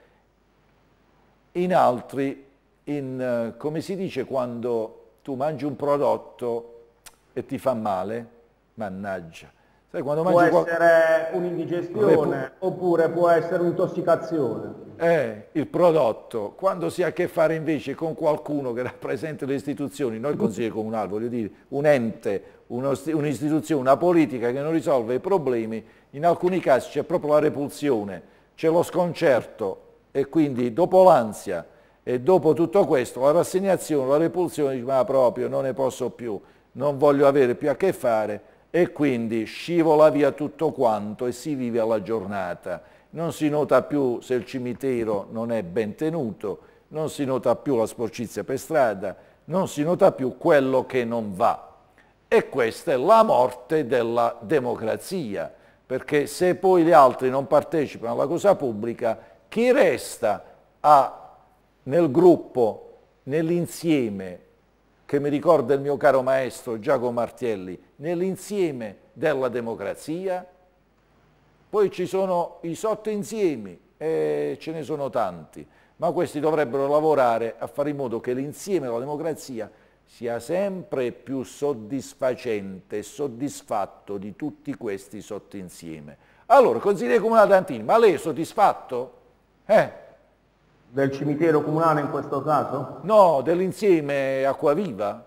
in altri in, come si dice quando tu mangi un prodotto e ti fa male? Mannaggia. Sai, quando può mangi essere un'indigestione oppure può essere un'intossicazione. Eh, il prodotto, quando si ha a che fare invece con qualcuno che rappresenta le istituzioni, noi il consiglio comunale, voglio dire, un ente, un'istituzione, una politica che non risolve i problemi, in alcuni casi c'è proprio la repulsione, c'è lo sconcerto e quindi dopo l'ansia e dopo tutto questo la rassegnazione, la repulsione, dice ma proprio non ne posso più, non voglio avere più a che fare e quindi scivola via tutto quanto e si vive alla giornata. Non si nota più se il cimitero non è ben tenuto, non si nota più la sporcizia per strada, non si nota più quello che non va. E questa è la morte della democrazia, perché se poi gli altri non partecipano alla cosa pubblica, chi resta a, nel gruppo, nell'insieme, che mi ricorda il mio caro maestro Giacomo Martielli, nell'insieme della democrazia? Poi ci sono i sottoinsiemi, e ce ne sono tanti, ma questi dovrebbero lavorare a fare in modo che l'insieme della democrazia sia sempre più soddisfacente e soddisfatto di tutti questi sottoinsieme. Allora, consigliere comunale D'Antini, ma lei è soddisfatto? Eh? Del cimitero comunale in questo caso? No, dell'insieme Acquaviva?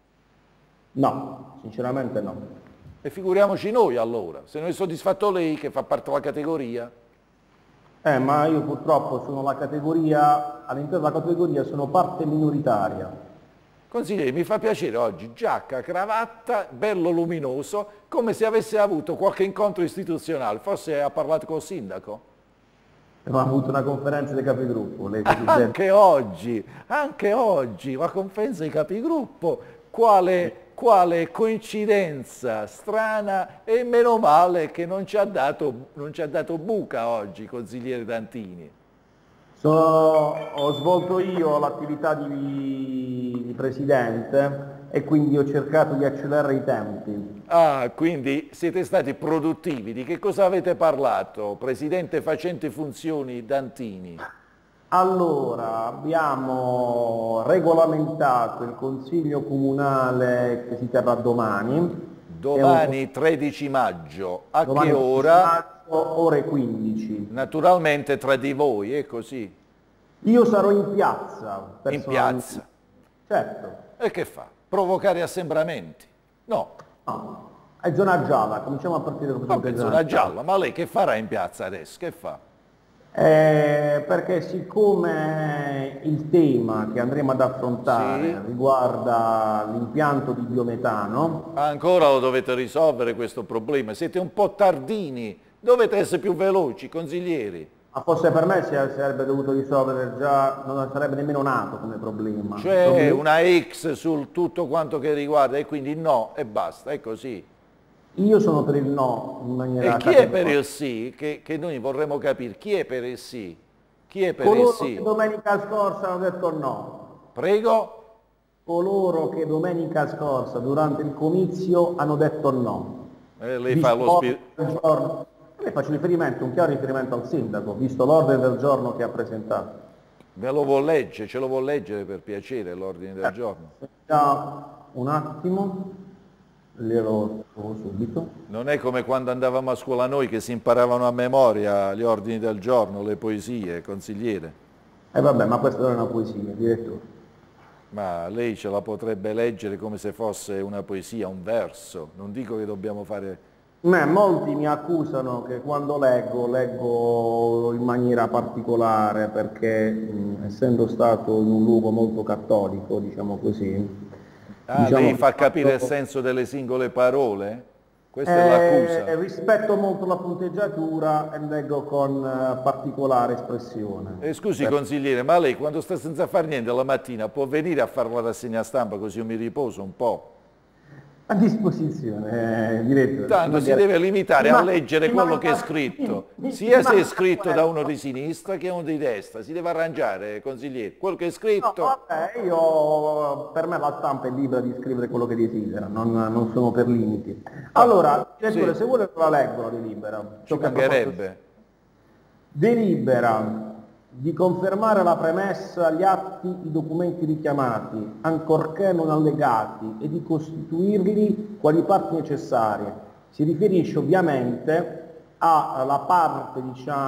No, sinceramente no. E figuriamoci noi allora, se non è soddisfatto lei che fa parte della categoria. Eh, ma io purtroppo sono la categoria, all'interno della categoria sono parte minoritaria. Consigliere, mi fa piacere oggi, giacca, cravatta, bello luminoso, come se avesse avuto qualche incontro istituzionale, forse ha parlato col sindaco. Abbiamo avuto una conferenza dei capigruppo. Lei anche oggi, anche oggi, la conferenza dei capigruppo, quale, quale coincidenza strana e meno male che non ci ha dato, non ci ha dato buca oggi, consigliere D'Antini. So, ho svolto io l'attività di, di presidente e quindi ho cercato di accelerare i tempi. Ah, quindi siete stati produttivi. Di che cosa avete parlato, presidente facente funzioni D'Antini? Allora, abbiamo regolamentato il consiglio comunale che si terrà domani. Domani un... tredici maggio, a domani che ora? ore quindici. Naturalmente tra di voi, è così? Io sarò in piazza. In piazza? Certo. E che fa? Provocare assembramenti? No. No. È zona gialla, cominciamo a partire da Vabbè, zona, zona gialla. gialla, ma lei che farà in piazza adesso? Che fa? Eh, perché siccome il tema che andremo ad affrontare sì. riguarda l'impianto di biometano... Ancora lo dovete risolvere questo problema, siete un po' tardini, dovete essere più veloci, consiglieri. Ma forse per me si sarebbe dovuto risolvere già, non sarebbe nemmeno nato come problema. Cioè problema... una X sul tutto quanto che riguarda e quindi no e basta, è così. Io sono per il no in maniera... E chi è per il sì? Che, che noi vorremmo capire. Chi è per il sì? Chi è per Coloro il sì? che domenica scorsa hanno detto no. Prego? Coloro che domenica scorsa durante il comizio hanno detto no. Eh, lei fa lo spirito... Io faccio riferimento, un chiaro riferimento al sindaco, visto l'ordine del giorno che ha presentato. Ve lo vuol leggere, ce lo vuol leggere per piacere l'ordine del giorno? Già, un attimo. Glielo subito. Non è come quando andavamo a scuola noi che si imparavano a memoria gli ordini del giorno, le poesie, consigliere. E eh vabbè, ma questa non è una poesia, direttore. Ma lei ce la potrebbe leggere come se fosse una poesia, un verso. Non dico che dobbiamo fare... Beh, molti mi accusano che quando leggo, leggo in maniera particolare perché mh, essendo stato in un luogo molto cattolico, diciamo così, Ah, diciamo, lei fa capire il senso delle singole parole? Questa eh, è l'accusa. Rispetto molto la punteggiatura e leggo con uh, particolare espressione. Eh, scusi per... consigliere, ma lei quando sta senza fare niente la mattina può venire a fare la rassegna stampa così io mi riposo un po'? A disposizione, eh, direttore. Tanto si deve limitare ma, a leggere quello manca, che è scritto, mi, mi, sia mi se è scritto da uno di sinistra che uno di destra, si deve arrangiare, consigliere, quello che è scritto... No, vabbè, io, per me la stampa è libera di scrivere quello che desidera, non, non sono per limiti. Allora, direttore, sì. Se vuole la leggo la delibera. Ci mancherebbe. Delibera di confermare la premessa agli atti i documenti richiamati, ancorché non allegati, e di costituirli quali parti necessarie. Si riferisce ovviamente alla parte,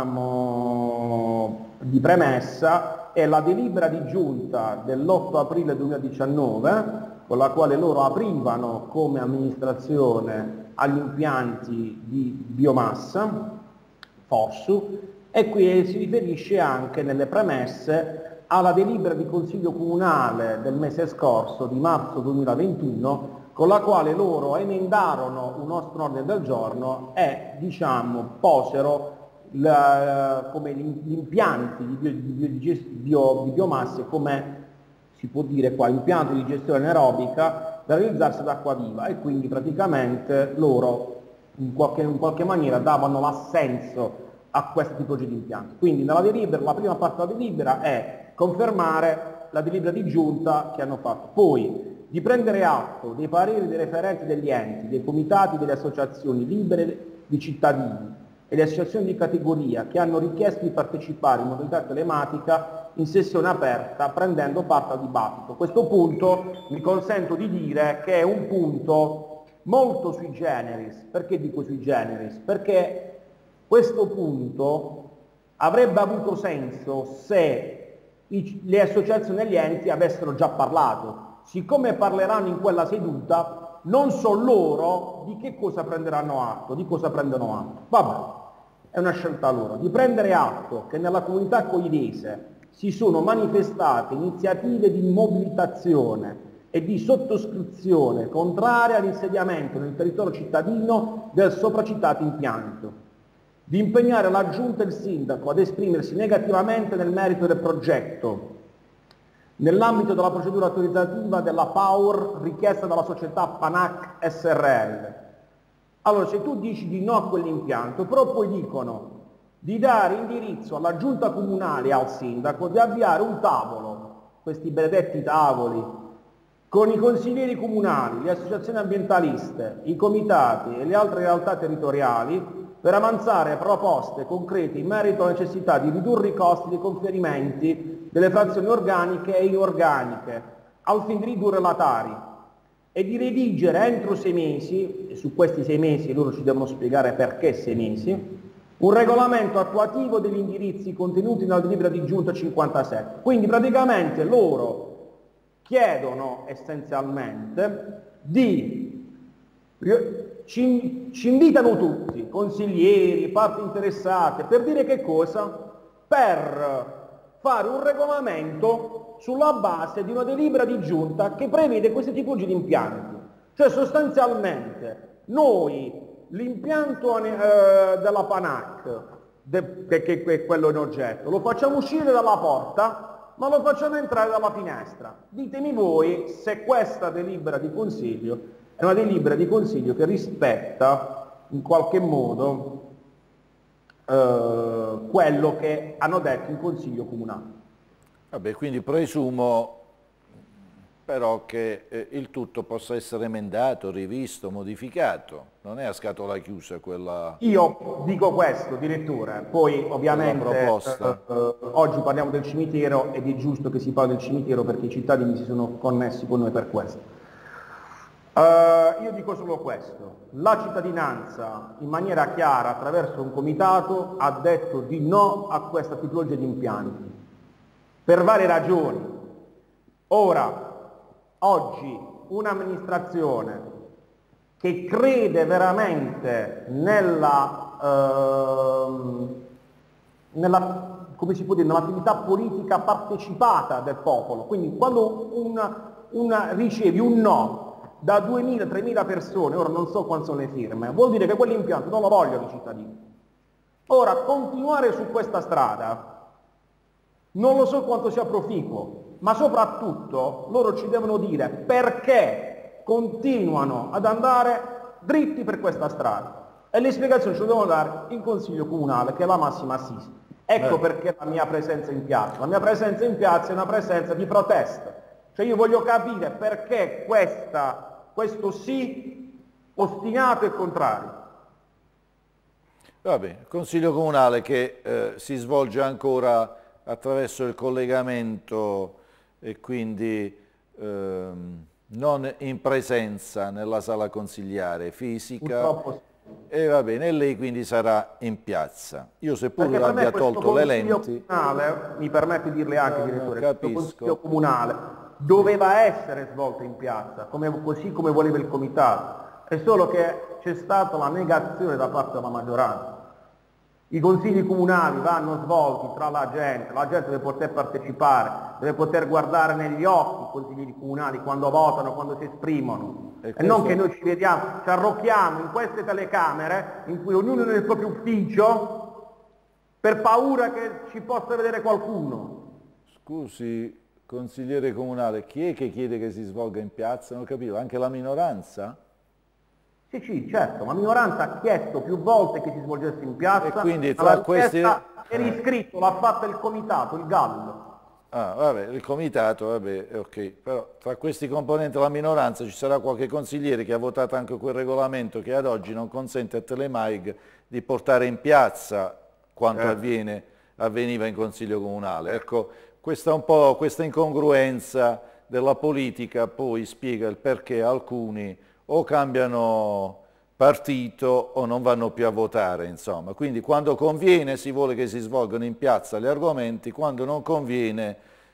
diciamo, di premessa e la delibera di giunta dell'otto aprile duemiladiciannove, con la quale loro aprivano come amministrazione agli impianti di biomassa, F O S S, e qui si riferisce anche nelle premesse alla delibera di Consiglio Comunale del mese scorso, di marzo duemilaventuno, con la quale loro emendarono un nostro ordine del giorno e, diciamo, posero la, come gli impianti di, bio, di, bio, bio, di biomasse come si può dire qua, impianti di gestione anaerobica da realizzarsi ad acqua viva, e quindi praticamente loro in qualche, in qualche maniera davano l'assenso a questo tipologia di impianti. Quindi nella delibera, la prima parte della delibera è confermare la delibera di giunta che hanno fatto, poi di prendere atto dei pareri dei referenti degli enti, dei comitati, delle associazioni libere di cittadini e le associazioni di categoria che hanno richiesto di partecipare in modalità telematica in sessione aperta prendendo parte al dibattito. Questo punto mi consento di dire che è un punto molto sui generis. Perché dico sui generis? Perché questo punto avrebbe avuto senso se i, le associazioni e gli enti avessero già parlato. Siccome parleranno in quella seduta, non so loro di che cosa prenderanno atto, di cosa prendono atto. Vabbè, è una scelta loro. Di prendere atto che nella comunità coidese si sono manifestate iniziative di mobilitazione e di sottoscrizione contraria all'insediamento nel territorio cittadino del sopracitato impianto, di impegnare la Giunta e il Sindaco ad esprimersi negativamente nel merito del progetto, nell'ambito della procedura autorizzativa della Power richiesta dalla società Panac S R L. Allora, se tu dici di no a quell'impianto, però poi dicono di dare indirizzo alla Giunta Comunale e al Sindaco di avviare un tavolo, questi benedetti tavoli, con i consiglieri comunali, le associazioni ambientaliste, i comitati e le altre realtà territoriali per avanzare proposte concrete in merito alla necessità di ridurre i costi dei conferimenti delle frazioni organiche e inorganiche, al fine di ridurre la Tari, e di redigere entro sei mesi, e su questi sei mesi loro ci devono spiegare perché sei mesi, un regolamento attuativo degli indirizzi contenuti nella delibera di giunta cinquantasette. Quindi praticamente loro chiedono essenzialmente di, ci, ci invitano tutti, consiglieri, parti interessate, per dire che cosa? Per fare un regolamento sulla base di una delibera di giunta che prevede questi tipologie di impianti. Cioè sostanzialmente noi l'impianto eh, della Panac, de, che, che, che è quello in oggetto, lo facciamo uscire dalla porta, ma lo facciamo entrare dalla finestra. Ditemi voi se questa delibera di consiglio è una delibera di consiglio che rispetta in qualche modo eh, quello che hanno detto in consiglio comunale. Vabbè, quindi presumo però che eh, il tutto possa essere emendato, rivisto, modificato. Non è a scatola chiusa quella... Io dico questo, direttore, poi ovviamente eh, eh, oggi parliamo del cimitero ed è giusto che si parli del cimitero perché i cittadini si sono connessi con noi per questo. Uh, io dico solo questo, la cittadinanza in maniera chiara attraverso un comitato ha detto di no a questa tipologia di impianti, per varie ragioni. Ora, oggi un'amministrazione che crede veramente nella, uh, nella, come si può dire, nell'attività politica partecipata del popolo, quindi quando una, una ricevi un no da duemila tremila persone, ora non so quante sono le firme, vuol dire che quell'impianto non lo vogliono i cittadini. Ora, continuare su questa strada non lo so quanto sia proficuo, ma soprattutto loro ci devono dire perché continuano ad andare dritti per questa strada. E le spiegazioni ce le devono dare il Consiglio Comunale, che è la massima assise. Ecco eh. perché la mia presenza in piazza. La mia presenza in piazza è una presenza di protesta. Cioè io voglio capire perché questa, questo sì ostinato e contrario. Va bene, Consiglio Comunale che eh, si svolge ancora attraverso il collegamento e quindi ehm, non in presenza nella sala consigliare fisica. Purtroppo. E va bene, e lei quindi sarà in piazza. Io seppur abbia tolto le lenti... Comunale, mi permette di dirle anche, direttore, questo Consiglio Comunale doveva essere svolto in piazza, come, così come voleva il comitato, è solo che c'è stata la negazione da parte della maggioranza. I consigli comunali vanno svolti tra la gente, la gente deve poter partecipare, deve poter guardare negli occhi i consiglieri comunali quando votano, quando si esprimono. E, e non che noi ci vediamo, ci arrocchiamo in queste telecamere in cui ognuno è nel proprio ufficio per paura che ci possa vedere qualcuno. Scusi, consigliere comunale, chi è che chiede che si svolga in piazza? Non ho capito, anche la minoranza? Sì, sì, certo, la minoranza ha chiesto più volte che si svolgesse in piazza, e quindi tra questi... è iscritto, l'ha fatta il comitato, il Gallo. Ah, vabbè, il comitato, vabbè, ok, però tra questi componenti della minoranza ci sarà qualche consigliere che ha votato anche quel regolamento che ad oggi non consente a Telemaig di portare in piazza quanto eh. avviene, avveniva in Consiglio Comunale. Ecco, questa, un po', questa incongruenza della politica poi spiega il perché alcuni o cambiano partito o non vanno più a votare, insomma. Quindi quando conviene si vuole che si svolgano in piazza gli argomenti, quando non conviene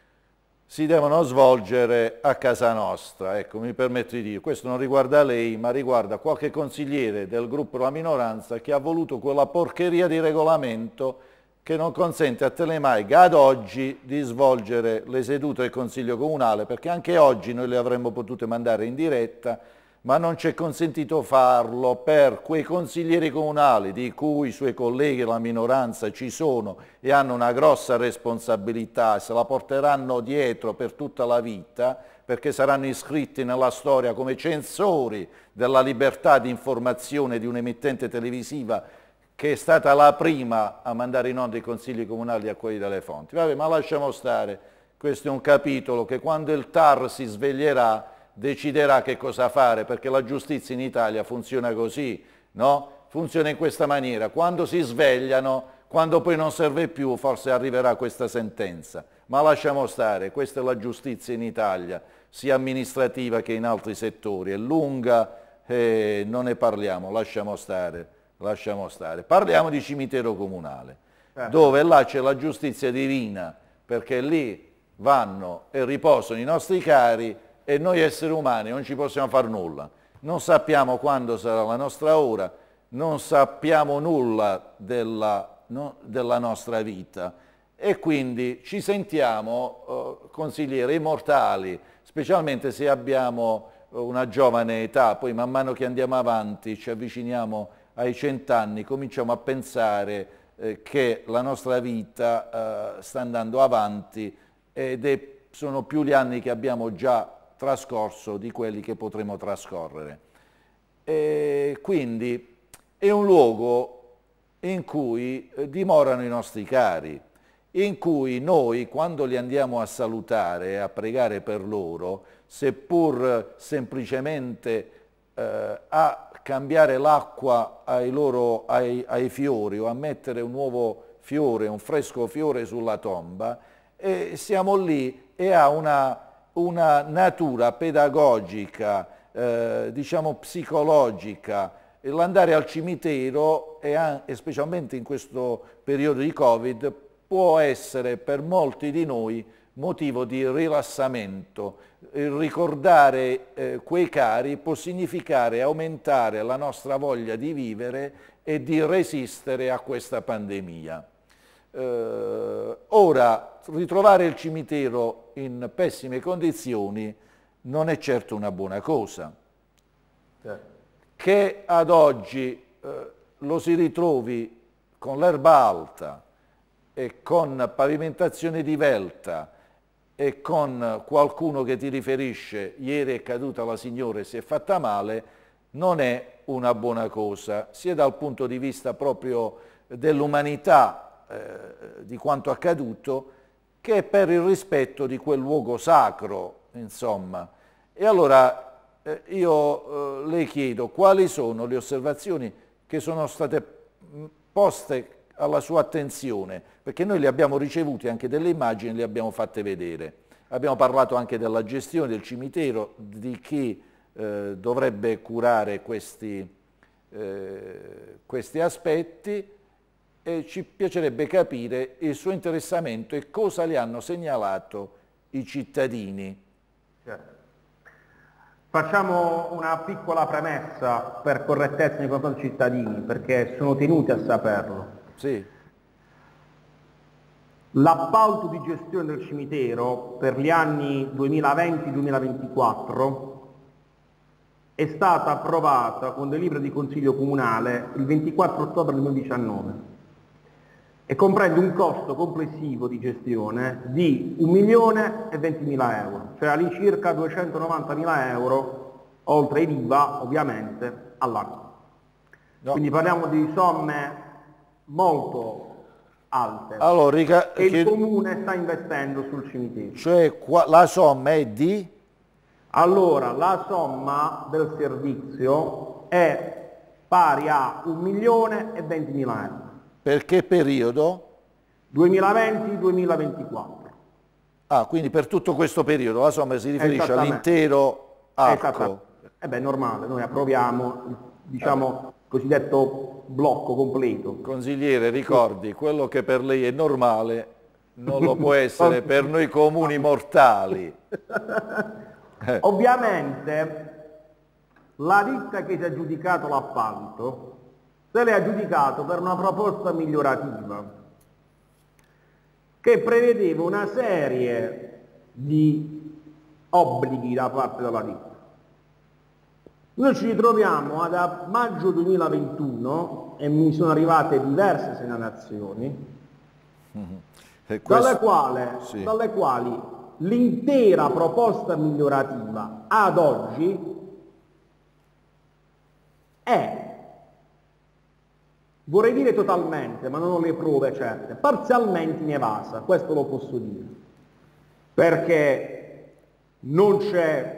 si devono svolgere a casa nostra. Ecco, mi permetto di dire, questo non riguarda lei, ma riguarda qualche consigliere del gruppo della minoranza che ha voluto quella porcheria di regolamento che non consente a Telemaig ad oggi di svolgere le sedute del Consiglio Comunale, perché anche oggi noi le avremmo potute mandare in diretta, ma non ci è consentito farlo per quei consiglieri comunali di cui i suoi colleghi della minoranza ci sono e hanno una grossa responsabilità, se la porteranno dietro per tutta la vita, perché saranno iscritti nella storia come censori della libertà di informazione di un'emittente televisiva che è stata la prima a mandare in onda i consigli comunali a quelli delle fonti. Vabbè, ma lasciamo stare, questo è un capitolo che quando il T A R si sveglierà deciderà che cosa fare, perché la giustizia in Italia funziona così, no? Funziona in questa maniera, quando si svegliano, quando poi non serve più, forse arriverà questa sentenza, ma lasciamo stare, questa è la giustizia in Italia, sia amministrativa che in altri settori, è lunga e non ne parliamo, lasciamo stare, lasciamo stare. Parliamo di cimitero comunale, eh. dove là c'è la giustizia divina, perché lì vanno e riposano i nostri cari, e noi esseri umani non ci possiamo fare nulla, non sappiamo quando sarà la nostra ora, non sappiamo nulla della, no, della nostra vita e quindi ci sentiamo eh, consiglieri immortali, specialmente se abbiamo una giovane età, poi man mano che andiamo avanti, ci avviciniamo ai cent'anni, cominciamo a pensare eh, che la nostra vita eh, sta andando avanti ed è, sono più gli anni che abbiamo già trascorso di quelli che potremo trascorrere. E quindi è un luogo in cui dimorano i nostri cari, in cui noi quando li andiamo a salutare e a pregare per loro, seppur semplicemente eh, a cambiare l'acqua ai, loro, ai, ai fiori o a mettere un nuovo fiore, un fresco fiore sulla tomba, e siamo lì e ha una una natura pedagogica, eh, diciamo psicologica. L'andare al cimitero, e, e specialmente in questo periodo di Covid, può essere per molti di noi motivo di rilassamento. Il ricordare eh, quei cari può significare aumentare la nostra voglia di vivere e di resistere a questa pandemia. Eh, ora, ritrovare il cimitero in pessime condizioni non è certo una buona cosa. Certo. Che ad oggi eh, lo si ritrovi con l'erba alta e con pavimentazione divelta e con qualcuno che ti riferisce ieri è caduta la signora e si è fatta male, non è una buona cosa, sia dal punto di vista proprio dell'umanità eh, di quanto accaduto, che per il rispetto di quel luogo sacro, insomma. E allora eh, io eh, le chiedo quali sono le osservazioni che sono state poste alla sua attenzione, perché noi le abbiamo ricevute anche delle immagini, le abbiamo fatte vedere. Abbiamo parlato anche della gestione del cimitero, di chi eh, dovrebbe curare questi, eh, questi aspetti, e ci piacerebbe capire il suo interessamento e cosa le hanno segnalato i cittadini. Certo. Facciamo una piccola premessa per correttezza nei confronti dei cittadini, perché sono tenuti a saperlo. Sì. L'appalto di gestione del cimitero per gli anni duemilaventi duemilaventiquattro è stata approvata con delibera di Consiglio Comunale il ventiquattro ottobre duemiladiciannove e comprende un costo complessivo di gestione di un milione e ventimila euro, cioè all'incirca duecentonovantamila euro, oltre l'I V A ovviamente, all'anno. No. Quindi parliamo di somme molto alte allora, rica- che il che... Comune sta investendo sul cimitero. Cioè qua, la somma è di? Allora, la somma del servizio è pari a un milione e ventimila euro. Per che periodo? duemilaventi duemilaventiquattro. Ah, quindi per tutto questo periodo la somma si riferisce all'intero arco. Eh beh, è normale, noi approviamo, diciamo, il cosiddetto blocco completo. Consigliere, ricordi, quello che per lei è normale non lo può essere per noi comuni mortali. Eh. Ovviamente la ditta che si è aggiudicato l'appalto se l'è aggiudicato per una proposta migliorativa che prevedeva una serie di obblighi da parte della ditta. Noi ci ritroviamo ad maggio duemilaventuno e mi sono arrivate diverse segnalazioni mm-hmm. questo... dalle, quale, sì. dalle quali l'intera proposta migliorativa ad oggi è, vorrei dire totalmente, ma non ho le prove certe, parzialmente inevasa, questo lo posso dire, perché non c'è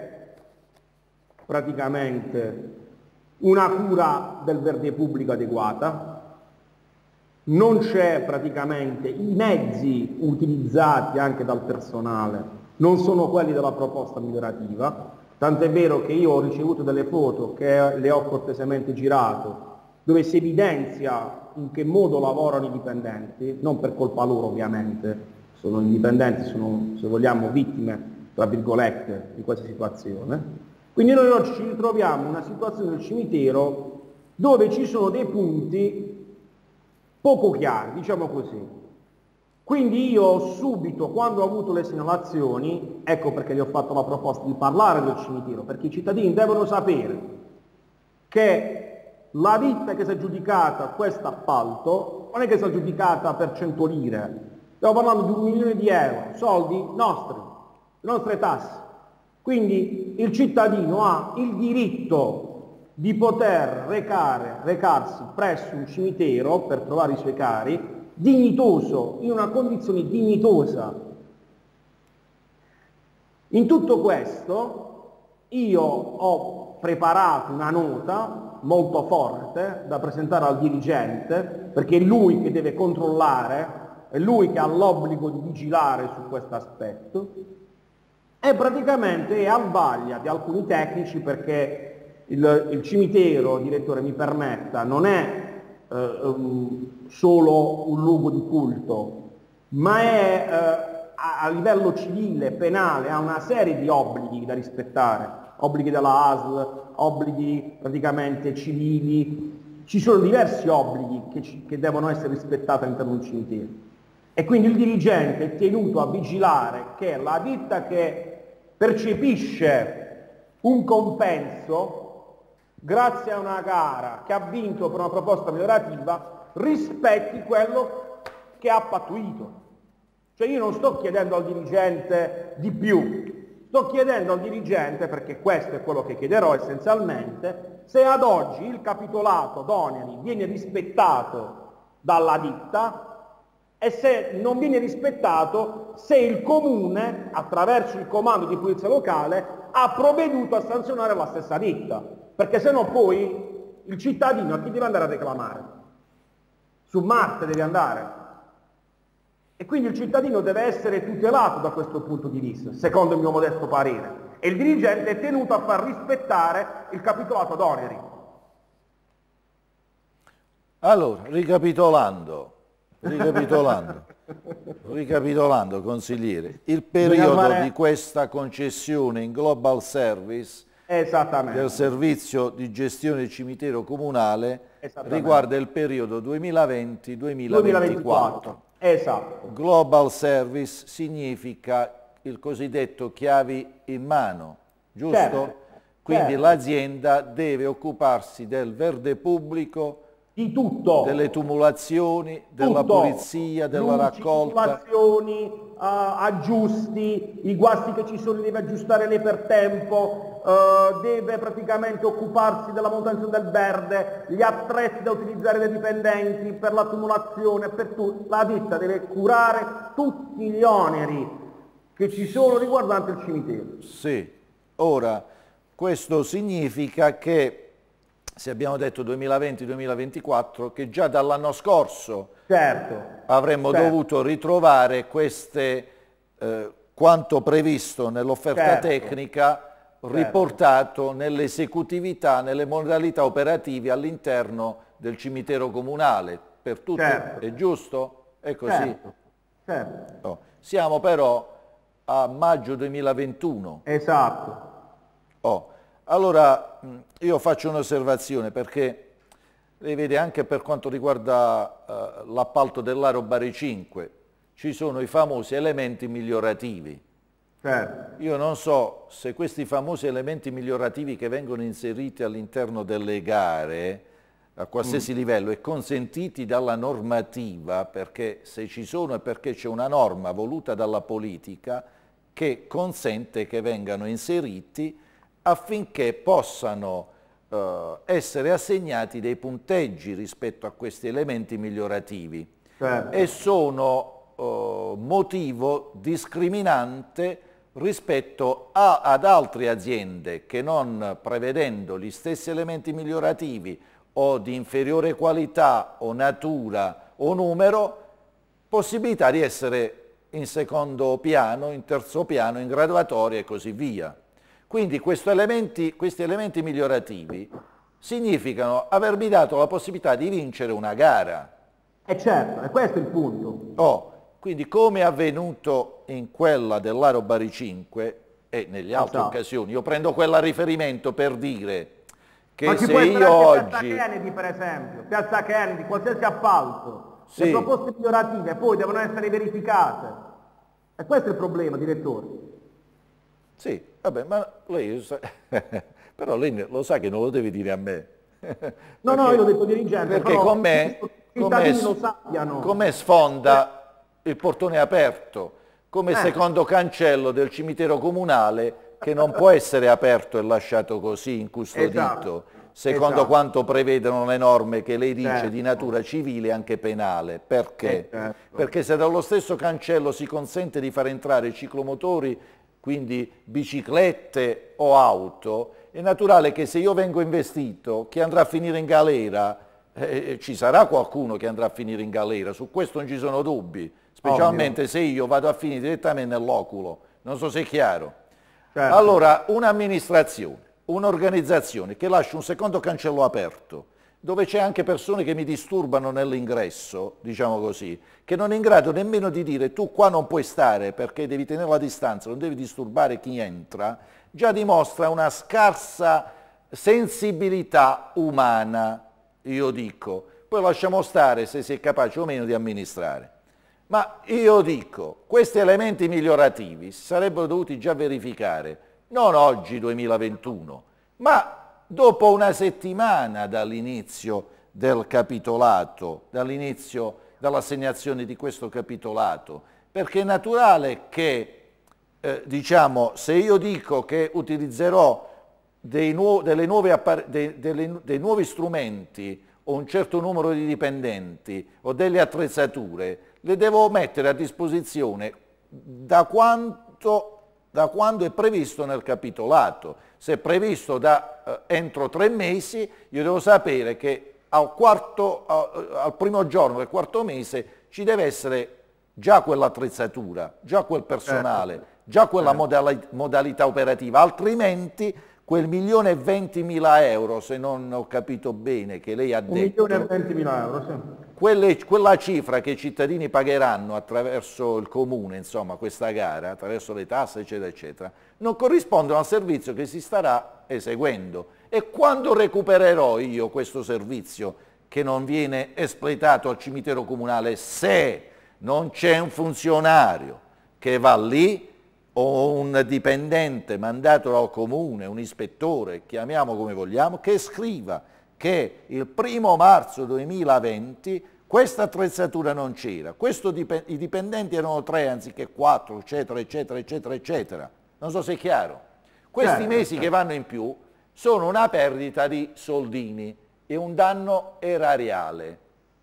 praticamente una cura del verde pubblico adeguata, non c'è praticamente, i mezzi utilizzati anche dal personale non sono quelli della proposta migliorativa, tant'è vero che io ho ricevuto delle foto che le ho cortesemente girato, dove si evidenzia in che modo lavorano i dipendenti, non per colpa loro ovviamente, sono indipendenti, sono, se vogliamo, vittime, tra virgolette, di questa situazione. Quindi noi oggi ci ritroviamo in una situazione del cimitero dove ci sono dei punti poco chiari, diciamo così. Quindi io subito, quando ho avuto le segnalazioni, ecco perché gli ho fatto la proposta di parlare del cimitero, perché i cittadini devono sapere che la ditta che si è aggiudicata questo appalto non è che si è aggiudicata per cento lire, stiamo parlando di un milione di euro, soldi nostri, le nostre tasse. Quindi il cittadino ha il diritto di poter recare, recarsi presso un cimitero per trovare i suoi cari, dignitoso, in una condizione dignitosa. In tutto questo io ho preparato una nota molto forte da presentare al dirigente, perché è lui che deve controllare, è lui che ha l'obbligo di vigilare su questo aspetto, e praticamente è al vaglia di alcuni tecnici, perché il, il cimitero, direttore mi permetta, non è eh, um, solo un luogo di culto, ma è eh, a, a livello civile, penale, ha una serie di obblighi da rispettare, obblighi della A S L, obblighi praticamente civili, ci sono diversi obblighi che, ci, che devono essere rispettati all'interno del cimitero. E quindi il dirigente è tenuto a vigilare che la ditta che percepisce un compenso grazie a una gara che ha vinto per una proposta migliorativa rispetti quello che ha pattuito. Cioè io non sto chiedendo al dirigente di più, sto chiedendo al dirigente, perché questo è quello che chiederò essenzialmente, se ad oggi il capitolato d'oneri viene rispettato dalla ditta e se non viene rispettato, se il Comune, attraverso il comando di polizia locale, ha provveduto a sanzionare la stessa ditta, perché se no poi il cittadino a chi deve andare a reclamare? Su Marte deve andare. E quindi il cittadino deve essere tutelato da questo punto di vista, secondo il mio modesto parere, e il dirigente è tenuto a far rispettare il capitolato d'oneri. Allora, ricapitolando, Ricapitolando, ricapitolando, consigliere, il periodo fare... di questa concessione in Global Service del servizio di gestione del cimitero comunale riguarda il periodo duemilaventi duemilaventiquattro. Esatto. Global Service significa il cosiddetto chiavi in mano, giusto? Certo. Quindi certo. l'azienda deve occuparsi del verde pubblico, di tutto, delle tumulazioni, della tutto. pulizia, della Luci, raccolta. tumulazioni, uh, aggiusti, i guasti che ci sono li deve aggiustare lei per tempo, uh, deve praticamente occuparsi della manutenzione del verde, gli attrezzi da utilizzare dai dipendenti per la tumulazione, per tutto. La ditta deve curare tutti gli oneri che ci sono riguardanti il cimitero. Sì, ora questo significa che, se abbiamo detto duemilaventi duemilaventiquattro, che già dall'anno scorso certo, avremmo certo. dovuto ritrovare queste, eh, quanto previsto nell'offerta certo. tecnica, riportato certo. nell'esecutività, nelle modalità operative all'interno del cimitero comunale. Per tutti certo. è giusto? È così? Certo. Certo. Oh. Siamo però a maggio duemilaventuno. Esatto. Oh. Allora, io faccio un'osservazione, perché lei vede, anche per quanto riguarda uh, l'appalto dell'Aro Bari cinque, ci sono i famosi elementi migliorativi. Certo. Io non so se questi famosi elementi migliorativi che vengono inseriti all'interno delle gare, a qualsiasi mm. livello, e consentiti dalla normativa, perché se ci sono è perché c'è una norma voluta dalla politica che consente che vengano inseriti affinché possano eh, essere assegnati dei punteggi rispetto a questi elementi migliorativi. Certo. E sono eh, motivo discriminante rispetto a, ad altre aziende che, non prevedendo gli stessi elementi migliorativi o di inferiore qualità o natura o numero, possibilità di essere in secondo piano, in terzo piano, in graduatoria e così via. Quindi questi elementi, questi elementi migliorativi significano avermi dato la possibilità di vincere una gara. E certo, e questo è il punto. Oh, quindi, come è avvenuto in quella dell'Aro Bari cinque e nelle altre esatto. occasioni, io prendo quella a riferimento per dire che ma se può io oggi... Piazza Kennedy, per esempio, Piazza Kennedy, qualsiasi appalto, sì. le proposte migliorative poi devono essere verificate. E questo è il problema, direttore. Sì, vabbè, ma lei sa... però lei lo sa che non lo deve dire a me. No, perché, no, io l'ho detto dirigente, perché però con me, i cittadini lo sappiano. Come sfonda eh. il portone aperto, come eh. secondo cancello del cimitero comunale, che non può essere aperto e lasciato così incustodito, esatto. secondo esatto. quanto prevedono le norme che lei dice certo. di natura civile e anche penale. Perché? Certo. Perché se dallo stesso cancello si consente di far entrare ciclomotori, quindi biciclette o auto, è naturale che se io vengo investito, chi andrà a finire in galera, eh, ci sarà qualcuno che andrà a finire in galera, su questo non ci sono dubbi, specialmente Ovvio. se io vado a finire direttamente nell'oculo, non so se è chiaro. Certo. Allora, un'amministrazione, un'organizzazione che lascia un secondo cancello aperto, dove c'è anche persone che mi disturbano nell'ingresso, diciamo così, che non è in grado nemmeno di dire tu qua non puoi stare perché devi tenere la distanza, non devi disturbare chi entra, già dimostra una scarsa sensibilità umana, io dico. Poi lasciamo stare se si è capace o meno di amministrare. Ma io dico, questi elementi migliorativi si sarebbero dovuti già verificare, non oggi duemilaventuno, ma dopo una settimana dall'inizio del capitolato, dall'inizio dall'assegnazione di questo capitolato, perché è naturale che, eh, diciamo, se io dico che utilizzerò dei, nuo delle nuove dei, delle, dei nuovi strumenti o un certo numero di dipendenti o delle attrezzature, le devo mettere a disposizione da quanto da quando è previsto nel capitolato. Se è previsto da eh, entro tre mesi, io devo sapere che al, quarto, al, al primo giorno del quarto mese ci deve essere già quell'attrezzatura, già quel personale, certo. già quella certo. modali modalità operativa, altrimenti quel milione e ventimila euro, se non ho capito bene, che lei ha Un detto... milione e ventimila euro, sì. Quelle, quella cifra che i cittadini pagheranno attraverso il comune, insomma, questa gara, attraverso le tasse, eccetera, eccetera, non corrispondono al servizio che si starà eseguendo. E quando recupererò io questo servizio che non viene espletato al cimitero comunale, se non c'è un funzionario che va lì o un dipendente mandato dal comune, un ispettore, chiamiamo come vogliamo, che scriva che il primo marzo duemilaventi questa attrezzatura non c'era, i dipendenti erano tre anziché quattro, eccetera, eccetera, eccetera, eccetera. Non so se è chiaro. Questi certo, mesi certo. che vanno in più sono una perdita di soldini e un danno erariale,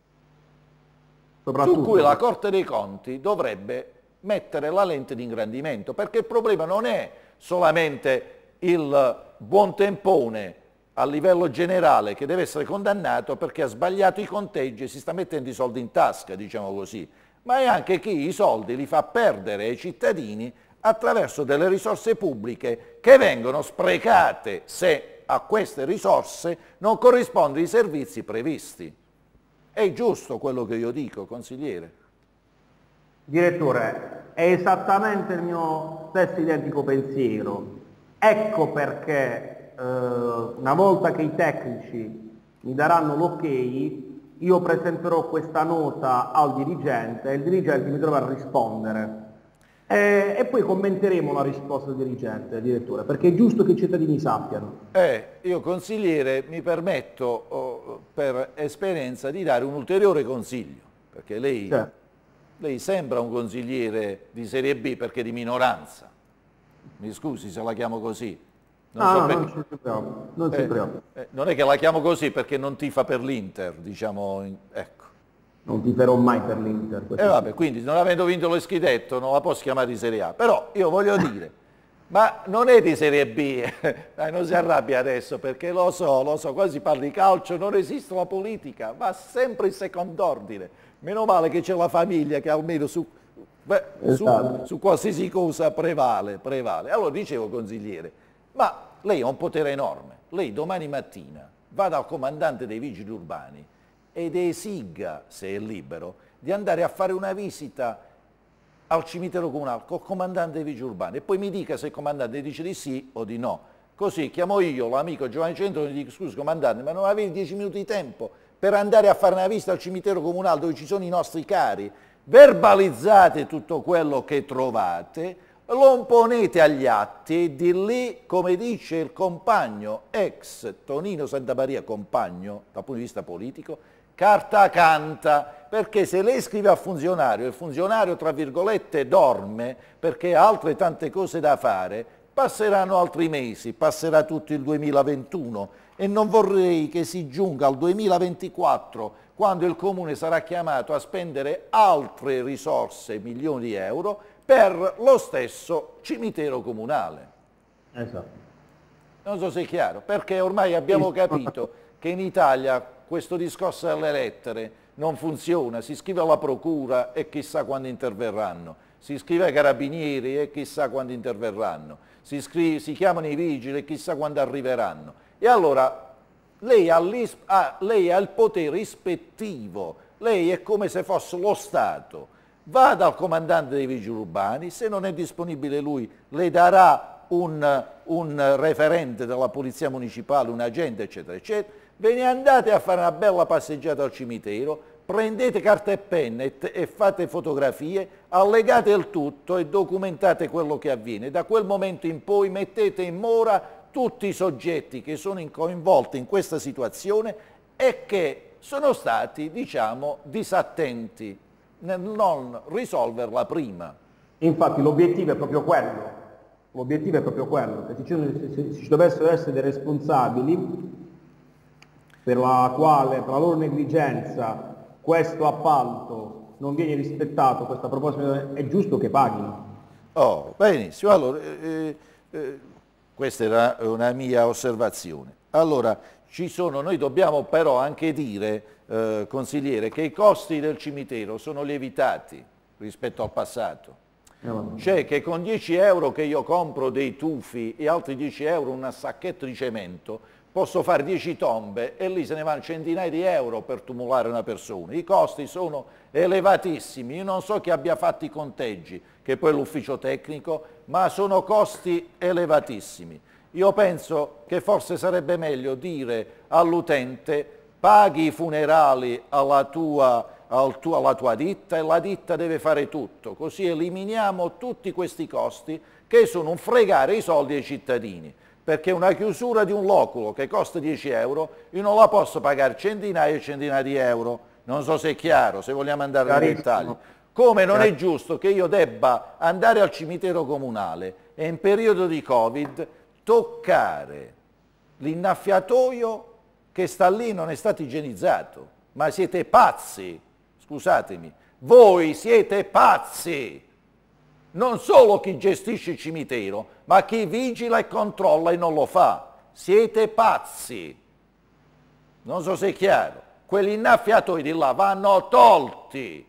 su cui la Corte dei Conti dovrebbe mettere la lente di ingrandimento, perché il problema non è solamente il buon tempone a livello generale che deve essere condannato perché ha sbagliato i conteggi e si sta mettendo i soldi in tasca, diciamo così, ma è anche chi i soldi li fa perdere ai cittadini attraverso delle risorse pubbliche che vengono sprecate se a queste risorse non corrispondono i servizi previsti. È giusto quello che io dico, consigliere? Direttore, è esattamente il mio stesso identico pensiero. Ecco perché eh, una volta che i tecnici mi daranno l'ok, io presenterò questa nota al dirigente e il dirigente mi dovrà rispondere. Eh, e poi commenteremo la risposta del dirigente, direttore, perché è giusto che i cittadini sappiano. Eh, io consigliere mi permetto oh, per esperienza di dare un ulteriore consiglio, perché lei, certo. lei sembra un consigliere di serie B perché di minoranza, mi scusi se la chiamo così. Non no, so no, perché... non si preoccupi, non, eh, eh, non è che la chiamo così perché non tifa per l'Inter, diciamo, ecco. Non tiferò mai per l'Inter. E eh vabbè, quindi non avendo vinto lo scudetto non la posso chiamare di Serie A, però io voglio dire, ma non è di Serie B, dai, non si arrabbia adesso perché lo so, lo so, quando si parla di calcio non esiste la politica, va sempre in second'ordine, meno male che c'è la famiglia che almeno su, beh, esatto. su, su qualsiasi cosa prevale, prevale. Allora dicevo consigliere, ma lei ha un potere enorme, lei domani mattina va dal comandante dei vigili urbani ed esiga, se è libero, di andare a fare una visita al cimitero comunale col comandante dei vigili urbani e poi mi dica se il comandante dice di sì o di no. Così chiamo io l'amico Giovanni Centro e gli dico: scusi comandante, ma non avevi dieci minuti di tempo per andare a fare una visita al cimitero comunale dove ci sono i nostri cari? Verbalizzate tutto quello che trovate, lo ponete agli atti e di lì, come dice il compagno ex Tonino Santamaria, compagno dal punto di vista politico, carta canta, perché se lei scrive al funzionario e il funzionario tra virgolette dorme perché ha altre tante cose da fare, passeranno altri mesi, passerà tutto il duemilaventuno e non vorrei che si giunga al duemilaventiquattro quando il comune sarà chiamato a spendere altre risorse, milioni di euro, per lo stesso cimitero comunale. Esatto. Non so se è chiaro, perché ormai abbiamo capito che in Italia questo discorso delle lettere non funziona, si scrive alla procura e chissà quando interverranno, si scrive ai carabinieri e chissà quando interverranno, si, scrive, si chiamano i vigili e chissà quando arriveranno. E allora lei ha, ha, lei ha il potere ispettivo, lei è come se fosse lo Stato, va dal comandante dei vigili urbani, se non è disponibile lui le darà un, un referente della polizia municipale, un agente eccetera eccetera, ve ne andate a fare una bella passeggiata al cimitero, prendete carta e penna e, e fate fotografie, allegate il tutto e documentate quello che avviene. Da quel momento in poi mettete in mora tutti i soggetti che sono coinvolti in questa situazione e che sono stati, diciamo, disattenti nel non risolverla prima. Infatti l'obiettivo è proprio quello, l'obiettivo è proprio quello, che se ci, se ci dovessero essere dei responsabili per la quale, per la loro negligenza, questo appalto non viene rispettato, questa proposta è giusto che paghino. Oh, benissimo, allora, eh, eh, questa era una mia osservazione. Allora, ci sono, noi dobbiamo però anche dire, eh, consigliere, che i costi del cimitero sono lievitati rispetto al passato. Cioè che con dieci euro che io compro dei tufi e altri dieci euro un sacchetto di cemento, posso fare dieci tombe e lì se ne vanno centinaia di euro per tumulare una persona. I costi sono elevatissimi, io non so chi abbia fatto i conteggi, che poi è l'ufficio tecnico, ma sono costi elevatissimi. Io penso che forse sarebbe meglio dire all'utente: paghi i funerali alla tua, al tuo, alla tua ditta e la ditta deve fare tutto, così eliminiamo tutti questi costi che sono un fregare i soldi ai cittadini, perché una chiusura di un loculo che costa dieci euro io non la posso pagare centinaia e centinaia di euro, non so se è chiaro, se vogliamo andare nei dettagli. Come non è giusto che io debba andare al cimitero comunale e in periodo di Covid toccare l'innaffiatoio che sta lì non è stato igienizzato. Ma siete pazzi, scusatemi, voi siete pazzi! Non solo chi gestisce il cimitero, ma chi vigila e controlla e non lo fa. Siete pazzi! Non so se è chiaro. Quegli innaffiatoi di là vanno tolti.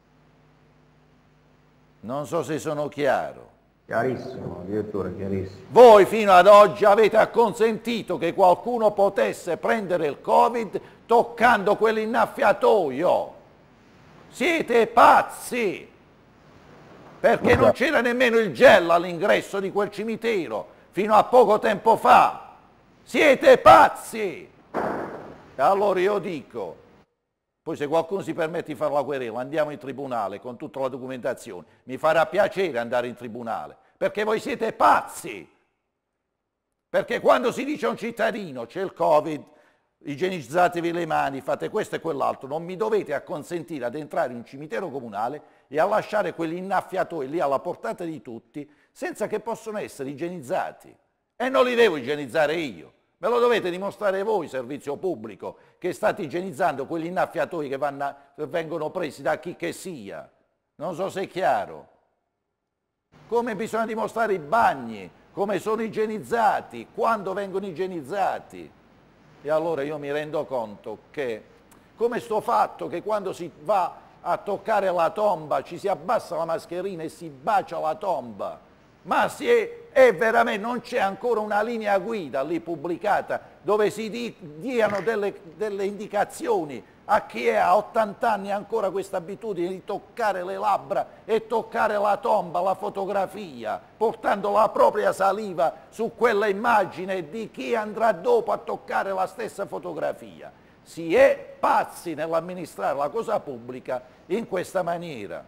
Non so se sono chiaro. Chiarissimo, direttore, chiarissimo. Voi fino ad oggi avete acconsentito che qualcuno potesse prendere il Covid toccando quell'innaffiatoio. Siete pazzi! Perché non c'era nemmeno il gel all'ingresso di quel cimitero fino a poco tempo fa. Siete pazzi! E allora io dico, poi se qualcuno si permette di fare la querela, andiamo in tribunale con tutta la documentazione. Mi farà piacere andare in tribunale, perché voi siete pazzi. Perché quando si dice a un cittadino c'è il Covid, igienizzatevi le mani, fate questo e quell'altro, non mi dovete acconsentire ad entrare in un cimitero comunale e a lasciare quegli innaffiatoi lì alla portata di tutti senza che possono essere igienizzati. E non li devo igienizzare io. Me lo dovete dimostrare voi, servizio pubblico, che state igienizzando quegli innaffiatoi che vanno, vengono presi da chi che sia. Non so se è chiaro. Come bisogna dimostrare i bagni, come sono igienizzati, quando vengono igienizzati. E allora io mi rendo conto che, come sto fatto che quando si va a toccare la tomba ci si abbassa la mascherina e si bacia la tomba, ma si è, è veramente, non c'è ancora una linea guida lì pubblicata dove si di, diano delle, delle indicazioni a chi è a ottanta anni ancora questa abitudine di toccare le labbra e toccare la tomba, la fotografia, portando la propria saliva su quella immagine di chi andrà dopo a toccare la stessa fotografia. Si è pazzi nell'amministrare la cosa pubblica in questa maniera.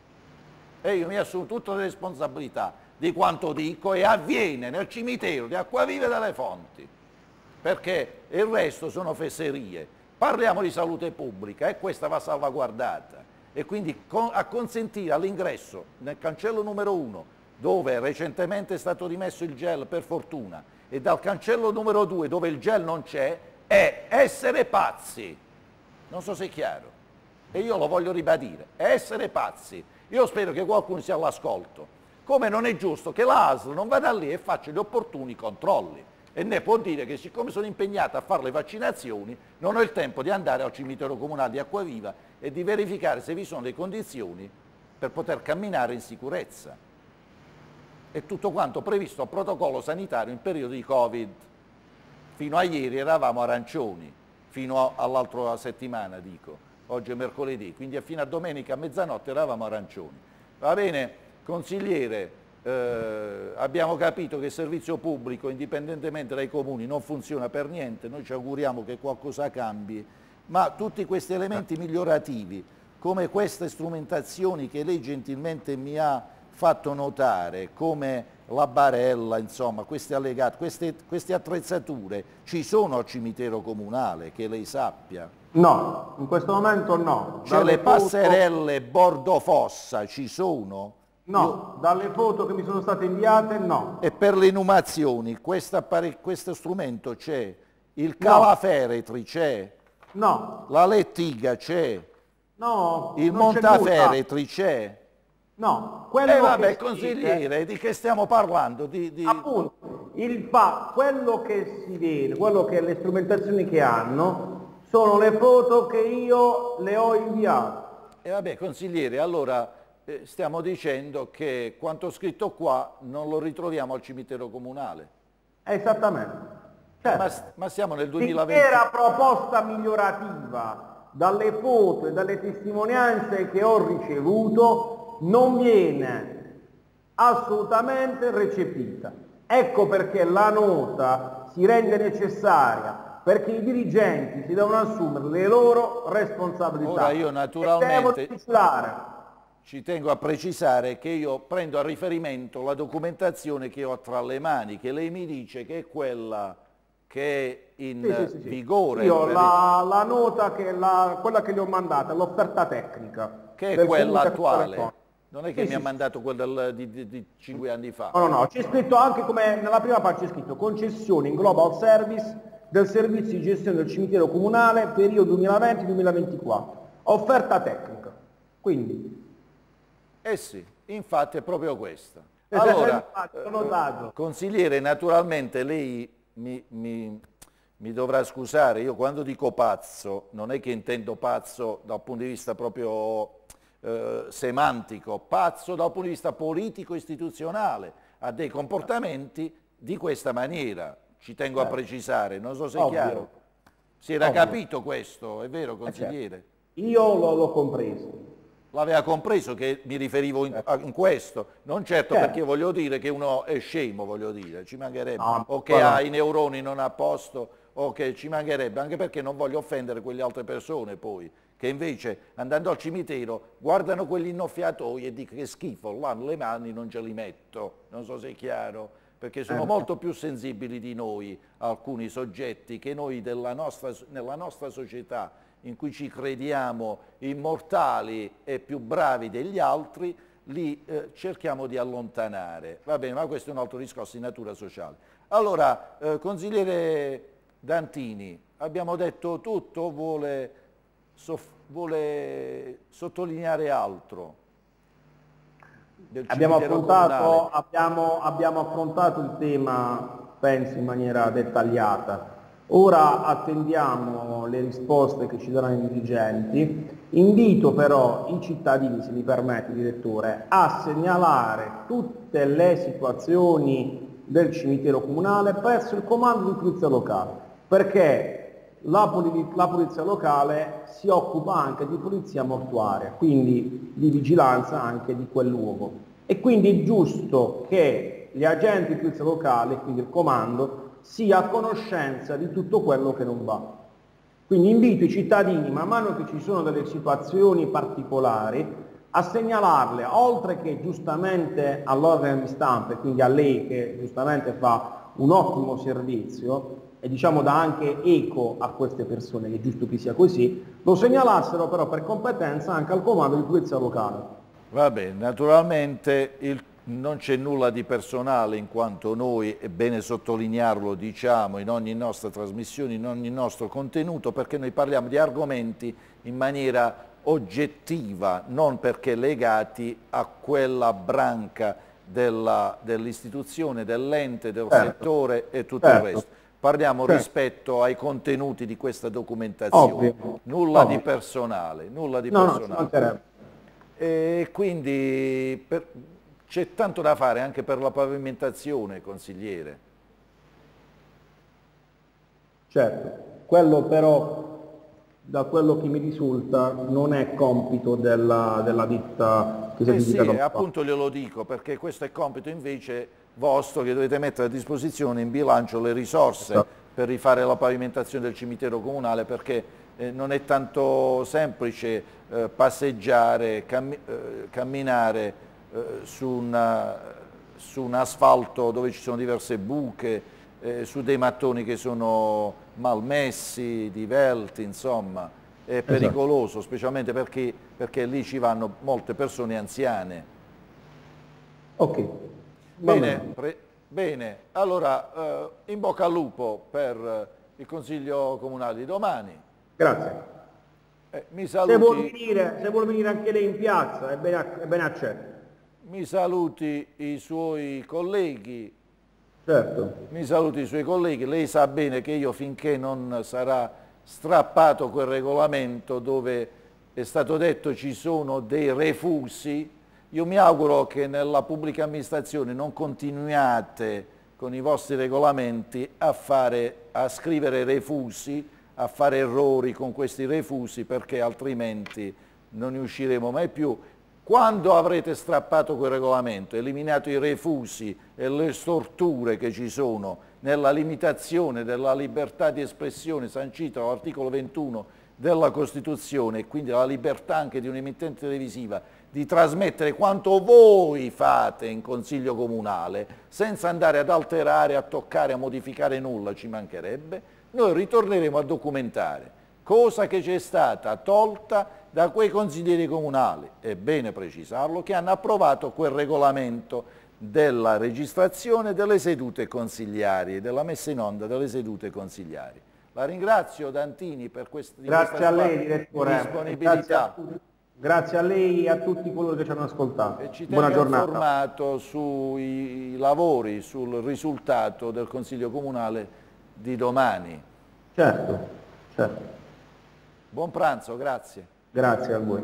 E io mi assumo tutte le responsabilità di quanto dico e avviene nel cimitero di Acquaviva delle Fonti, perché il resto sono fesserie. Parliamo di salute pubblica e questa va salvaguardata e quindi con, a consentire all'ingresso nel cancello numero uno, dove recentemente è stato rimesso il gel per fortuna, e dal cancello numero due dove il gel non c'è, è essere pazzi. Non so se è chiaro e io lo voglio ribadire, è essere pazzi. Io spero che qualcuno sia all'ascolto. Come non è giusto che l'A S L non vada lì e faccia gli opportuni controlli e ne può dire che siccome sono impegnato a fare le vaccinazioni non ho il tempo di andare al cimitero comunale di Acquaviva e di verificare se vi sono le condizioni per poter camminare in sicurezza. È tutto quanto previsto a protocollo sanitario in periodo di Covid. Fino a ieri eravamo arancioni, fino all'altra settimana dico, oggi è mercoledì, quindi fino a domenica a mezzanotte eravamo arancioni. Va bene? Consigliere, eh, abbiamo capito che il servizio pubblico, indipendentemente dai comuni, non funziona per niente, noi ci auguriamo che qualcosa cambi, ma tutti questi elementi migliorativi, come queste strumentazioni che lei gentilmente mi ha fatto notare, come la barella, insomma, questi allegati, queste, queste attrezzature, ci sono al cimitero comunale, che lei sappia? No, in questo momento no. Cioè le passerelle bordo fossa ci sono? No, Io... dalle foto che mi sono state inviate no. E per le inumazioni, questo strumento c'è? Il calaferetri c'è? No. La lettiga c'è? No. Il montaferetri c'è? No. E eh vabbè, consigliere, si... di che stiamo parlando? Di, di... Appunto, il fa... quello che si vede, quello che le strumentazioni che hanno, sono le foto che io le ho inviato. E vabbè, consigliere, allora... stiamo dicendo che quanto scritto qua non lo ritroviamo al cimitero comunale. Esattamente. Certo. Ma, ma siamo nel duemilaventi. L'intera proposta migliorativa dalle foto e dalle testimonianze che ho ricevuto non viene assolutamente recepita. Ecco perché la nota si rende necessaria perché i dirigenti si devono assumere le loro responsabilità. Ora io naturalmente vigilare. Ci tengo a precisare che io prendo a riferimento la documentazione che ho tra le mani, che lei mi dice che è quella che è in sì, sì, sì, sì. vigore. Io la, la nota, che la, quella che gli ho mandata, l'offerta tecnica. Che è quella attuale. Non è che sì, mi sì, ha mandato quella del, di, di, di cinque anni fa. No, no, no, c'è scritto anche come nella prima parte c'è scritto concessione in global service del servizio di gestione del cimitero comunale periodo duemilaventi duemilaventiquattro. Offerta tecnica. Quindi... Eh sì, infatti è proprio questa. Allora, eh, consigliere, naturalmente lei mi, mi, mi dovrà scusare, io quando dico pazzo, non è che intendo pazzo dal punto di vista proprio eh, semantico, pazzo dal punto di vista politico-istituzionale, ha dei comportamenti di questa maniera, ci tengo a precisare, non so se è chiaro. Si era capito questo, è vero consigliere? Io l'ho compreso. L'aveva compreso che mi riferivo in, in questo, non certo, certo perché voglio dire che uno è scemo, voglio dire, ci mancherebbe, no, o che ha i neuroni non a posto, o che ci mancherebbe, anche perché non voglio offendere quelle altre persone poi, che invece andando al cimitero guardano quegli innoffiatoi e dicono che schifo, là le mani non ce li metto, non so se è chiaro, perché sono eh. molto più sensibili di noi alcuni soggetti che noi della nostra, nella nostra società, in cui ci crediamo immortali e più bravi degli altri, li eh, cerchiamo di allontanare. Va bene, ma questo è un altro discorso di natura sociale. Allora, eh, consigliere Dantini, abbiamo detto tutto, vuole, soff vuole sottolineare altro? Abbiamo affrontato, abbiamo, abbiamo affrontato il tema, penso, in maniera dettagliata. Ora attendiamo le risposte che ci daranno i dirigenti. Invito però i cittadini, se mi permette direttore, a segnalare tutte le situazioni del cimitero comunale presso il comando di polizia locale, perché la, poli la polizia locale si occupa anche di polizia mortuaria, quindi di vigilanza anche di quel luogo. E quindi è giusto che gli agenti di polizia locale, quindi il comando, sia a conoscenza di tutto quello che non va. Quindi invito i cittadini, man mano che ci sono delle situazioni particolari, a segnalarle, oltre che giustamente all'organo di stampa e quindi a lei che giustamente fa un ottimo servizio e diciamo dà anche eco a queste persone, che è giusto che sia così, lo segnalassero però per competenza anche al comando di polizia locale. Va bene, naturalmente il non c'è nulla di personale in quanto noi, è bene sottolinearlo, diciamo in ogni nostra trasmissione, in ogni nostro contenuto, perché noi parliamo di argomenti in maniera oggettiva, non perché legati a quella branca dell'istituzione, dell'ente, del certo. settore e tutto certo. il resto. Parliamo certo. rispetto ai contenuti di questa documentazione, Ovvio. nulla Ovvio. di personale, nulla di no, personale. No, e quindi per, c'è tanto da fare anche per la pavimentazione, consigliere. Certo, quello però, da quello che mi risulta, non è compito della, della ditta che si eh sì, appunto glielo dico, perché questo è compito invece vostro, che dovete mettere a disposizione in bilancio le risorse esatto. per rifare la pavimentazione del cimitero comunale, perché eh, non è tanto semplice eh, passeggiare, cammi eh, camminare Su, una, su un asfalto dove ci sono diverse buche, eh, su dei mattoni che sono malmessi, divelti, insomma, è pericoloso, esatto. specialmente perché, perché lì ci vanno molte persone anziane. Ok. Bene, pre, bene. allora eh, in bocca al lupo per eh, il Consiglio Comunale di domani. Grazie. Eh, mi saluti. Se vuol venire, se vuol venire anche lei in piazza, è ben, è ben accetto. Mi saluti i suoi colleghi, certo. mi saluti i suoi colleghi, lei sa bene che io finché non sarà strappato quel regolamento dove è stato detto ci sono dei refusi, io mi auguro che nella pubblica amministrazione non continuiate con i vostri regolamenti a, fare, a scrivere refusi, a fare errori con questi refusi, perché altrimenti non ne usciremo mai più. Quando avrete strappato quel regolamento, eliminato i refusi e le storture che ci sono nella limitazione della libertà di espressione sancita dall'articolo ventuno della Costituzione e quindi la libertà anche di un'emittente televisiva di trasmettere quanto voi fate in Consiglio Comunale senza andare ad alterare, a toccare, a modificare nulla, ci mancherebbe, noi ritorneremo a documentare, cosa che ci è stata tolta da quei consiglieri comunali, è bene precisarlo, che hanno approvato quel regolamento della registrazione delle sedute consigliari e della messa in onda delle sedute consigliari. La ringrazio Dantini per questa, grazie a lei, direttore. disponibilità. Grazie a, grazie a lei e a tutti coloro che ci hanno ascoltato. E ci Buona tenga giornata. informato sui lavori, sul risultato del Consiglio Comunale di domani. Certo, certo. Buon pranzo, grazie. Grazie a voi.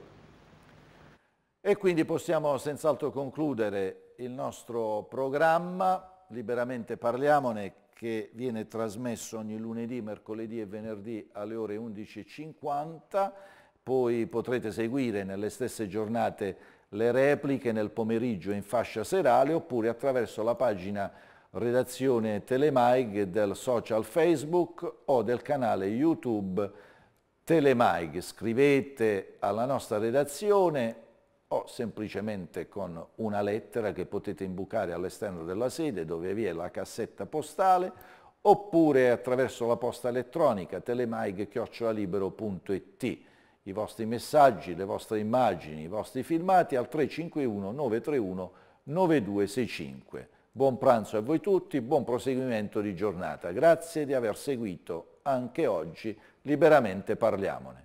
E quindi possiamo senz'altro concludere il nostro programma, Liberamente Parliamone, che viene trasmesso ogni lunedì, mercoledì e venerdì alle ore undici e cinquanta. Poi potrete seguire nelle stesse giornate le repliche nel pomeriggio in fascia serale oppure attraverso la pagina Redazione Telemaig del social Facebook o del canale YouTube Telemaig. Scrivete alla nostra redazione o semplicemente con una lettera che potete imbucare all'esterno della sede dove vi è la cassetta postale oppure attraverso la posta elettronica telemaig chiocciola libero punto it. I vostri messaggi, le vostre immagini, i vostri filmati al tre cinque uno nove tre uno nove due sei cinque. Buon pranzo a voi tutti, buon proseguimento di giornata. Grazie di aver seguito anche oggi Liberamente Parliamone.